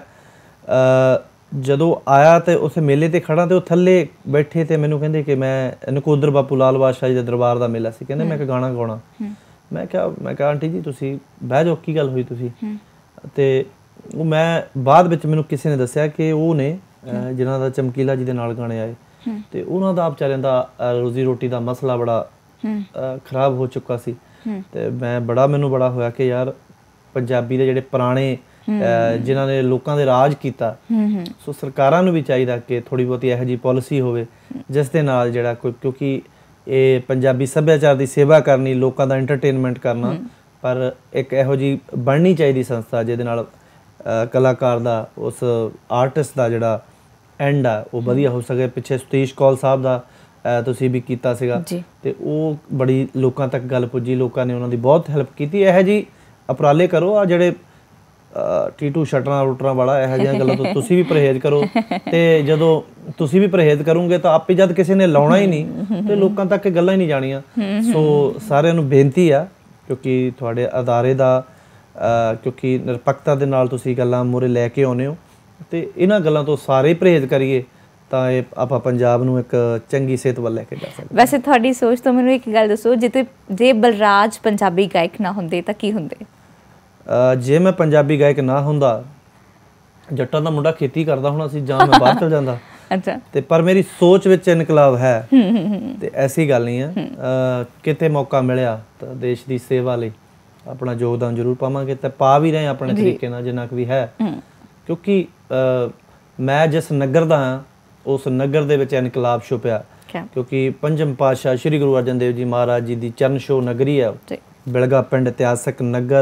ਜਦੋਂ ਆਇਆ ਤੇ ਉਸ ਮੇਲੇ ਤੇ ਖੜਾ ਤੇ ਉਹ ਥੱਲੇ ਬੈਠੇ ਤੇ ਮੈਨੂੰ ਕਹਿੰਦੇ ਕਿ ਮੈਂ ਨਕੋਦਰ ਬਾਪੂ ਲਾਲ ਬਾਦਸ਼ਾਹ ਜੀ ਦੇ ਦਰਬਾਰ ਦਾ ਮੇਲਾ ਸੀ, ਕਹਿੰਦੇ ਮੈਂ ਇੱਕ ਗਾਣਾ ਗਾਉਣਾ। ਮੈਂ ਕਿਹਾ ਮੈਂ ਕਿਹਾ ਆਂਟੀ ਜੀ ਤੁਸੀਂ ਬਹਿ ਜਾਓ, ਕੀ ਗੱਲ ਹੋਈ ਤੁਸੀਂ? ਤੇ ਉਹ ਮੈਂ ਬਾਅਦ ਵਿੱਚ ਮੈਨੂੰ ਕਿਸੇ ਨੇ ਦੱਸਿਆ ਕਿ ਉਹ ਨੇ ਜਿਨ੍ਹਾਂ ਦਾ ਚਮਕੀਲਾ ਜੀ ਦੇ ਨਾਲ ਗਾਣੇ ਆਏ, ਤੇ ਉਹਨਾਂ ਦਾ ਵਿਚਾਰਿਆਂ ਦਾ ਰੋਜ਼ੀ ਰੋਟੀ ਦਾ ਮਸਲਾ ਬੜਾ ਖਰਾਬ ਹੋ ਚੁੱਕਾ ਸੀ। ਤੇ ਮੈਂ ਬੜਾ ਮੈਨੂੰ ਬੜਾ ਹੋਇਆ ਕਿ ਯਾਰ ਪੰਜਾਬੀ ਦੇ ਜਿਹੜੇ ਪੁਰਾਣੇ ਜਿਨ੍ਹਾਂ ਨੇ ਲੋਕਾਂ ਦੇ ਰਾਜ ਕੀਤਾ, ਸੋ ਸਰਕਾਰਾਂ ਨੂੰ ਵੀ ਚਾਹੀਦਾ ਕਿ ਥੋੜ੍ਹੀ ਬਹੁਤੀ ਇਹੋ ਜਿਹੀ ਪਾਲਿਸੀ ਹੋਵੇ ਜਿਸ ਦੇ ਨਾਲ ਜਿਹੜਾ ਕੋਈ, ਕਿਉਂਕਿ ਇਹ ਪੰਜਾਬੀ ਸੱਭਿਆਚਾਰ ਦੀ ਸੇਵਾ ਕਰਨੀ, ਲੋਕਾਂ ਦਾ ਐਂਟਰਟੇਨਮੈਂਟ ਕਰਨਾ, ਪਰ ਇੱਕ ਇਹੋ ਜਿਹੀ ਬਣਨੀ ਚਾਹੀਦੀ ਸੰਸਥਾ ਜਿਹਦੇ ਨਾਲ ਕਲਾਕਾਰ ਦਾ, ਉਸ ਆਰਟਿਸਟ ਦਾ ਜਿਹੜਾ ਐਂਡ ਆ ਉਹ ਵਧੀਆ ਹੋ ਸਕੇ। ਪਿੱਛੇ ਸਤੀਸ਼ ਕੌਲ ਸਾਹਿਬ ਦਾ ਤੁਸੀਂ ਵੀ ਕੀਤਾ ਸੀਗਾ, ਤੇ ਉਹ ਬੜੀ ਲੋਕਾਂ ਤੱਕ ਗੱਲ ਪੁੱਜੀ, ਲੋਕਾਂ ਨੇ ਉਹਨਾਂ ਦੀ ਬਹੁਤ ਹੈਲਪ ਕੀਤੀ। ਇਹੋ ਜਿਹੀ ਉਪਰਾਲੇ ਕਰੋ। ਆ ਜਿਹੜੇ ਟੀਟੂ ਸ਼ਟਰਾਂ ਰੁਟਰਾਂ ਵਾਲਾ ਇਹੋ ਜਿਹੀਆਂ ਗੱਲਾਂ ਤੋਂ ਤੁਸੀਂ ਵੀ ਪਰਹੇਜ਼ ਕਰੋ, ਤੇ ਜਦੋਂ ਤੁਸੀਂ ਵੀ ਪਰਹੇਜ਼ ਕਰੋਗੇ ਤਾਂ ਆਪੇ ਜਦ ਕਿਸੇ ਨੇ ਲਾਉਣਾ ਹੀ ਨਹੀਂ ਤੇ ਲੋਕਾਂ ਤੱਕ ਗੱਲਾਂ ਹੀ ਨਹੀਂ ਜਾਣੀਆਂ। ਸੋ ਸਾਰਿਆਂ ਨੂੰ ਬੇਨਤੀ ਆ, ਕਿਉਂਕਿ ਤੁਹਾਡੇ ਅਦਾਰੇ ਦਾ ਕਿਉਂਕਿ ਨਿਰਪੱਖਤਾ ਦੇ ਨਾਲ ਤੁਸੀਂ ਗੱਲਾਂ ਮੂਹਰੇ ਲੈ ਕੇ ਆਉਂਦੇ ਹੋ, ਤੇ ਇਹਨਾਂ ਗੱਲਾਂ ਤੋਂ ਸਾਰੇ ਪਰਹੇਜ਼ ਕਰੀਏ ਤਾਂ ਇਹ ਆਪਾਂ ਪੰਜਾਬ ਨੂੰ ਇੱਕ ਚੰਗੀ ਸਿਹਤ ਵੱਲ ਲੈ ਕੇ ਜਾ ਸਕਦੇ। ਵੈਸੇ ਤੁਹਾਡੀ ਸੋਚ ਤੋਂ ਮੈਨੂੰ ਇੱਕ ਗੱਲ ਦੱਸੋ, ਜਿੱਤੇ ਜੇ ਬਲਰਾਜ ਪੰਜਾਬੀ ਗਾਇਕ ਨਾ ਹੁੰਦੇ ਤਾਂ ਕੀ ਹੁੰਦੇ? ਜੇ ਮੈਂ ਪੰਜਾਬੀ ਗਾਇਕ ਨਾ ਹੁੰਦਾ, ਜੱਟਾਂ ਦਾ ਮੁੰਡਾ ਖੇਤੀ ਕਰਦਾ ਹੋਣਾ ਸੀ, ਜਾਂ ਮੈਂ ਬਾਹਰ ਚਲ ਜਾਂਦਾ। ਅੱਛਾ, ਤੇ ਪਰ ਮੇਰੀ ਸੋਚ ਵਿੱਚ ਇਨਕਲਾਬ ਹੈ, ਤੇ ਐਸੀ ਗੱਲ ਨਹੀਂ ਹੈ। ਕਿਤੇ ਮੌਕਾ ਮਿਲਿਆ ਤਾਂ ਦੇਸ਼ ਦੀ ਸੇਵਾ ਲਈ ਆਪਣਾ ਯੋਗਦਾਨ ਜ਼ਰੂਰ ਪਾਵਾਂਗੇ, ਤੇ ਪਾ ਵੀ ਰਹੇ ਆਪਣੇ ਤਰੀਕੇ ਨਾਲ ਜਿੰਨਾ ਕੁ ਵੀ ਹੈ। ਕਿਉਂਕਿ ਮੈਂ ਜਿਸ ਨਗਰ ਦਾ ਹਾਂ ਉਸ ਨਗਰ ਦੇ ਵਿੱਚ ਇਨਕਲਾਬ ਛੁਪਿਆ, ਕਿਉਂਕਿ ਪੰਜਮ ਪਾਤਸ਼ਾਹ ਸ਼੍ਰੀ ਗੁਰੂ ਅਰਜਨ ਦੇਵ ਜੀ ਮਹਾਰਾਜ ਜੀ ਦੀ ਚਰਨ ਛੋਹ ਨਗਰੀ ਹੈ ਬਿਲਗਾ ਪਿੰਡ, ਇਤਿਹਾਸਕ ਨਗਰ,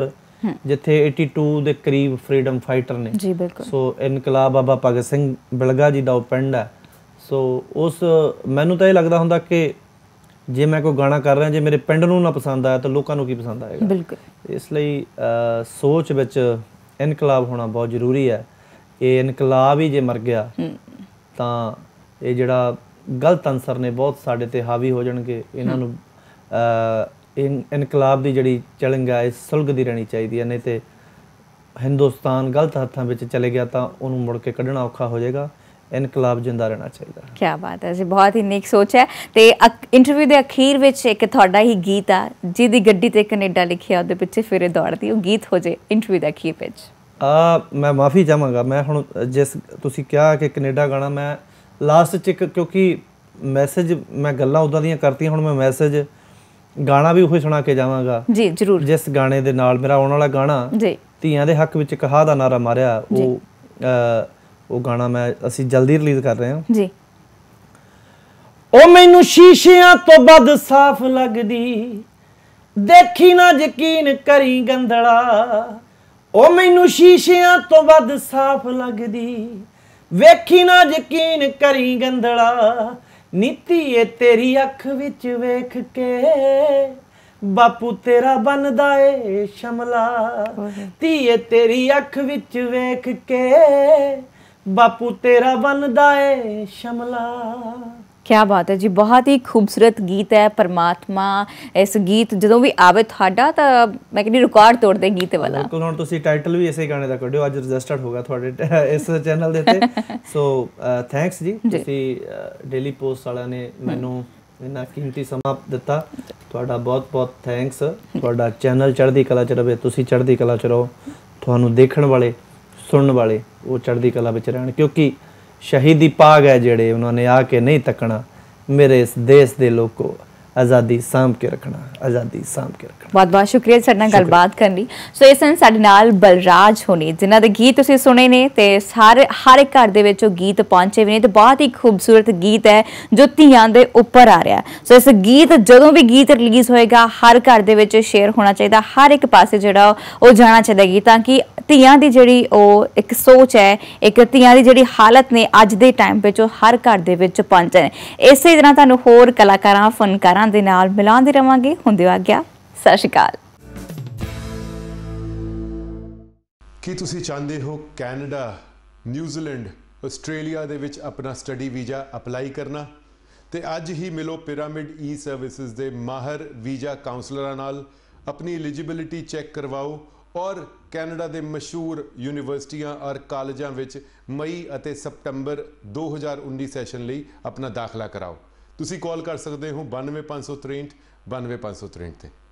ਜਿੱਥੇ ਬयासी ਦੇ ਕਰੀਬ ਫਰੀडम ਫਾਈਟਰ ਨੇ ਜੀ ਬਿਲਕੁਲ। ਸੋ ਇਨਕਲਾਬ ਬਾਬਾ ਭਗਤ ਸਿੰਘ ਬਿਲਗਾ ਜੀ ਦਾ ਉਹ ਪਿੰਡ ਹੈ। ਸੋ ਉਸ ਮੈਨੂੰ ਤਾਂ ਇਹ ਲੱਗਦਾ ਹੁੰਦਾ ਕਿ ਜੇ ਮੈਂ ਕੋਈ ਗਾਣਾ ਕਰ ਰਿਹਾ ਜੇ ਮੇਰੇ ਪਿੰਡ ਨੂੰ ਨਾ ਪਸੰਦ ਆਇਆ ਤਾਂ ਲੋਕਾਂ ਨੂੰ ਕੀ ਪਸੰਦ ਆਏਗਾ। ਬਿਲਕੁਲ। ਇਸ ਲਈ ਸੋਚ ਵਿੱਚ ਇਨਕਲਾਬ ਹੋਣਾ ਬਹੁਤ ਜ਼ਰੂਰੀ ਹੈ। ਇਹ ਇਨਕਲਾਬ ਹੀ ਜੇ ਮਰ ਗਿਆ ਤਾਂ ਇਹ ਜਿਹੜਾ ਗਲਤ ਅੰਸਰ ਨੇ ਬਹੁਤ ਸਾਡੇ ਤੇ ਹਾਵੀ ਹੋ ਜਾਣਗੇ। ਇਹਨਾਂ ਨੂੰ ਇਨਕਲਾਬ ਦੀ ਜਿਹੜੀ ਚਲੰਗ ਹੈ ਇਹ ਸੁਲਗਦੀ ਰਹਿਣੀ ਚਾਹੀਦੀ ਹੈ, ਨਹੀਂ ਤੇ ਹਿੰਦੁਸਤਾਨ ਗਲਤ ਹੱਥਾਂ ਵਿੱਚ ਚਲੇ ਗਿਆ ਤਾਂ ਉਹਨੂੰ ਮੁੜ ਕੇ ਕੱਢਣਾ ਔਖਾ ਹੋ ਜਾਏਗਾ। ਇਨਕਲਾਬ ਜਿੰਦਾ ਰਹਿਣਾ ਚਾਹੀਦਾ। ਕੀ ਬਾਤ ਹੈ ਜੀ, ਬਹੁਤ ਹੀ ਨੇਕ ਸੋਚ ਹੈ। ਤੇ ਇੰਟਰਵਿਊ ਦੇ ਅਖੀਰ ਵਿੱਚ ਇੱਕ ਤੁਹਾਡਾ ਹੀ ਗੀਤ ਆ ਜਿਹਦੀ ਗੱਡੀ ਤੇ ਕੈਨੇਡਾ ਲਿਖਿਆ ਉਹਦੇ ਪਿੱਛੇ ਫਿਰੇ ਦੌੜਦੀ, ਉਹ ਗੀਤ ਹੋ ਜੇ ਇੰਟਰਵਿਊ ਦੇ ਅਖੀਰ ਵਿੱਚ। ਆ ਮੈਂ ਮਾਫੀ ਚਾਹਾਂਗਾ, ਮੈਂ ਹੁਣ ਜਿਸ ਤੁਸੀਂ ਕਿਹਾ ਕਿ ਕੈਨੇਡਾ ਗਾਣਾ ਮੈਂ ਲਾਸਟ 'ਚ ਇੱਕ ਕਿਉਂਕਿ ਮੈਸੇਜ ਮੈਂ ਗੱਲਾਂ ਉੱਦਾਂ ਦੀਆਂ ਕਰਤੀਆਂ, ਹੁਣ ਮੈਂ ਮੈਸੇਜ ਗਾਣਾ ਵੀ ਉਹੀ ਸੁਣਾ ਕੇ ਜਾਵਾਂਗਾ ਜੀ ਜ਼ਰੂਰ। ਜਿਸ ਗਾਣੇ ਦੇ ਨਾਲ ਮੇਰਾ ਆਉਣ ਵਾਲਾ ਗਾਣਾ ਜੀ ਧੀਆਂ ਦੇ ਹੱਕ ਵਿੱਚ ਕਹਾ ਦਾ ਨਾਰਾ ਮਾਰਿਆ, ਉਹ ਉਹ ਗਾਣਾ ਮੈਂ ਅਸੀਂ ਜਲਦੀ ਰਿਲੀਜ਼ ਕਰ ਰਹੇ ਹਾਂ ਜੀ। ਉਹ ਮੈਨੂੰ ਸ਼ੀਸ਼ਿਆਂ ਤੋਂ ਵੱਧ ਸਾਫ਼ ਲੱਗਦੀ, ਦੇਖੀ ਨਾ ਯਕੀਨ ਕਰੀ ਗੰਦਲਾ। ਉਹ ਮੈਨੂੰ ਸ਼ੀਸ਼ਿਆਂ ਤੋਂ ਵੱਧ ਸਾਫ਼ ਲੱਗਦੀ, ਵੇਖੀ ਨਾ ਯਕੀਨ ਕਰੀ ਗੰਦਲਾ। ਨੀਤੀ ਏ ਤੇਰੀ ਅੱਖ ਵਿੱਚ ਵੇਖ ਕੇ ਬਾਪੂ ਤੇਰਾ ਬਣਦਾ ਏ ਸ਼ਮਲਾ। ਧੀਏ ਤੇਰੀ ਅੱਖ ਵਿੱਚ ਵੇਖ ਕੇ ਬਾਪੂ ਤੇਰਾ ਬਣਦਾ ਏ ਸ਼ਮਲਾ। क्या बात है जी, बहुत ही खूबसूरत गीत है। परमात्मा इस गीत ਜਦੋਂ ਵੀ ਆਵੇ ਤੁਹਾਡਾ ਤਾਂ ਮੈਂ ਕਹਿੰਦੀ ਰਿਕਾਰਡ ਤੋੜ ਦੇ ਗੀਤ ਵਾਲਾ। ਬਿਲਕੁਲ, ਹੁਣ ਤੁਸੀਂ ਟਾਈਟਲ ਵੀ ਇਸੇ ਗਾਣੇ ਦਾ ਕੱਢਿਓ, ਅੱਜ ਰਜਿਸਟਰਡ ਹੋਗਾ ਤੁਹਾਡੇ ਇਸ ਚੈਨਲ ਦੇ ਉੱਤੇ। ਸੋ ਥੈਂਕਸ ਜੀ, ਤੁਸੀਂ ਡੇਲੀ ਪੋਸਟ ਵਾਲਿਆਂ ਨੇ ਮੈਨੂੰ ਇੰਨਾ ਕੀਮਤੀ ਸਮਾਂ ਦਿੱਤਾ, ਤੁਹਾਡਾ ਬਹੁਤ ਬਹੁਤ ਥੈਂਕਸ। ਤੁਹਾਡਾ ਚੈਨਲ ਚੜ੍ਹਦੀ ਕਲਾ 'ਚ ਰਵੇ, ਤੁਸੀਂ ਚੜ੍ਹਦੀ ਕਲਾ 'ਚ ਰਹੋ, ਤੁਹਾਨੂੰ ਦੇਖਣ ਵਾਲੇ ਸੁਣਨ ਵਾਲੇ ਉਹ ਚੜ੍ਹਦੀ ਕਲਾ ਵਿੱਚ ਰਹਿਣ, ਕਿਉਂਕਿ ਸ਼ਹੀਦੀ ਪਾਗ ਹੈ ਜਿਹੜੇ ਉਹਨਾਂ ਨੇ ਆ ਕੇ ਨਹੀਂ ਤੱਕਣਾ। ਮੇਰੇ ਇਸ ਦੇਸ਼ ਦੇ ਲੋਕੋ ਆਜ਼ਾਦੀ ਸਾਂਭ ਕੇ ਰੱਖਣਾ, ਆਜ਼ਾਦੀ ਸਾਂਭ ਕੇ ਰੱਖਣਾ। ਬਹੁਤ ਬਹੁਤ ਸ਼ੁਕਰੀਆ ਸਾਡੇ ਨਾਲ ਗੱਲਬਾਤ ਕਰਨ ਲਈ। ਸੋ ਇਸ ਸਨ ਸਾਡੇ ਨਾਲ ਬਲਰਾਜ ਹੋਣੀ, ਜਿਨ੍ਹਾਂ ਦੇ ਗੀਤ ਤੁਸੀਂ ਸੁਣੇ ਨੇ ਤੇ ਸਾਰੇ ਹਰ ਇੱਕ ਘਰ ਦੇ ਵਿੱਚ ਉਹ ਗੀਤ ਪਹੁੰਚੇ ਵੀ ਨੇ ਤੇ ਬਹੁਤ ਹੀ ਖੂਬਸੂਰਤ ਗੀਤ ਹੈ ਜੋ ਧੀਆਂ ਦੇ ਉੱਪਰ ਆ ਰਿਹਾ। ਸੋ ਇਸ ਗੀਤ ਜਦੋਂ ਵੀ ਗੀਤ ਰਿਲੀਜ਼ ਹੋਏਗਾ ਹਰ ਘਰ ਦੇ ਵਿੱਚ ਸ਼ੇਅਰ ਹੋਣਾ ਚਾਹੀਦਾ, ਹਰ ਇੱਕ ਪਾਸੇ ਜਿਹੜਾ ਉਹ ਜਾਣਾ ਚਾਹੀਦਾ ਗੀਤ, ਤਾਂ ਕਿ ਧੀਆਂ ਦੀ ਜਿਹੜੀ ਉਹ ਇੱਕ ਸੋਚ ਹੈ, ਇੱਕ ਧੀਆਂ ਦੀ ਜਿਹੜੀ ਹਾਲਤ ਨੇ ਅੱਜ ਦੇ ਟਾਈਮ ਵਿੱਚ ਉਹ ਹਰ ਘਰ ਦੇ ਵਿੱਚ ਪਹੁੰਚਣ। ਇਸੇ ਤਰ੍ਹਾਂ ਤੁਹਾਨੂੰ ਹੋਰ ਕਲਾਕਾਰਾਂ ਫਨਕਾਰਾਂ ਦੇ ਨਾਲ ਮਿਲਾਉਂਦੇ ਰਵਾਂਗੇ। ਹੁੰਦੇ ਆ ਗਿਆ, ਸਤਿ ਸ਼੍ਰੀ ਅਕਾਲ। ਕੀ ਤੁਸੀਂ ਚਾਹੁੰਦੇ ਹੋ ਕੈਨੇਡਾ, ਨਿਊਜ਼ੀਲੈਂਡ, ਆਸਟ੍ਰੇਲੀਆ ਦੇ ਵਿੱਚ ਆਪਣਾ ਸਟੱਡੀ ਵੀਜ਼ਾ ਅਪਲਾਈ ਕਰਨਾ? ਤੇ ਅੱਜ ਹੀ ਮਿਲੋ ਪਿਰਾਮਿਡ ਈ ਸਰਵਿਸਿਜ਼ ਦੇ ਮਾਹਰ ਵੀਜ਼ਾ ਕਾਉਂਸਲਰਾਂ ਨਾਲ, ਆਪਣੀ ਐਲੀਜੀਬਿਲਿਟੀ ਚੈੱਕ ਕਰਵਾਓ ਔਰ ਕੈਨੇਡਾ ਦੇ ਮਸ਼ਹੂਰ ਯੂਨੀਵਰਸਿਟੀਆਂ ਔਰ ਕਾਲਜਾਂ ਵਿੱਚ ਮਈ ਅਤੇ ਸਤੰਬਰ ਦੋ ਹਜ਼ਾਰ ਉੱਨੀ ਸੈਸ਼ਨ ਲਈ ਆਪਣਾ ਦਾਖਲਾ ਕਰਾਓ। ਤੁਸੀਂ ਕਾਲ ਕਰ ਸਕਦੇ ਹੋ ਬਾਨਵੇਂ ਪੰਜ ਸੌ ਤ੍ਰੇਹਠ ਬਾਨਵੇਂ ਪੰਜ ਸੌ ਤ੍ਰੇਹਠ ਤੇ।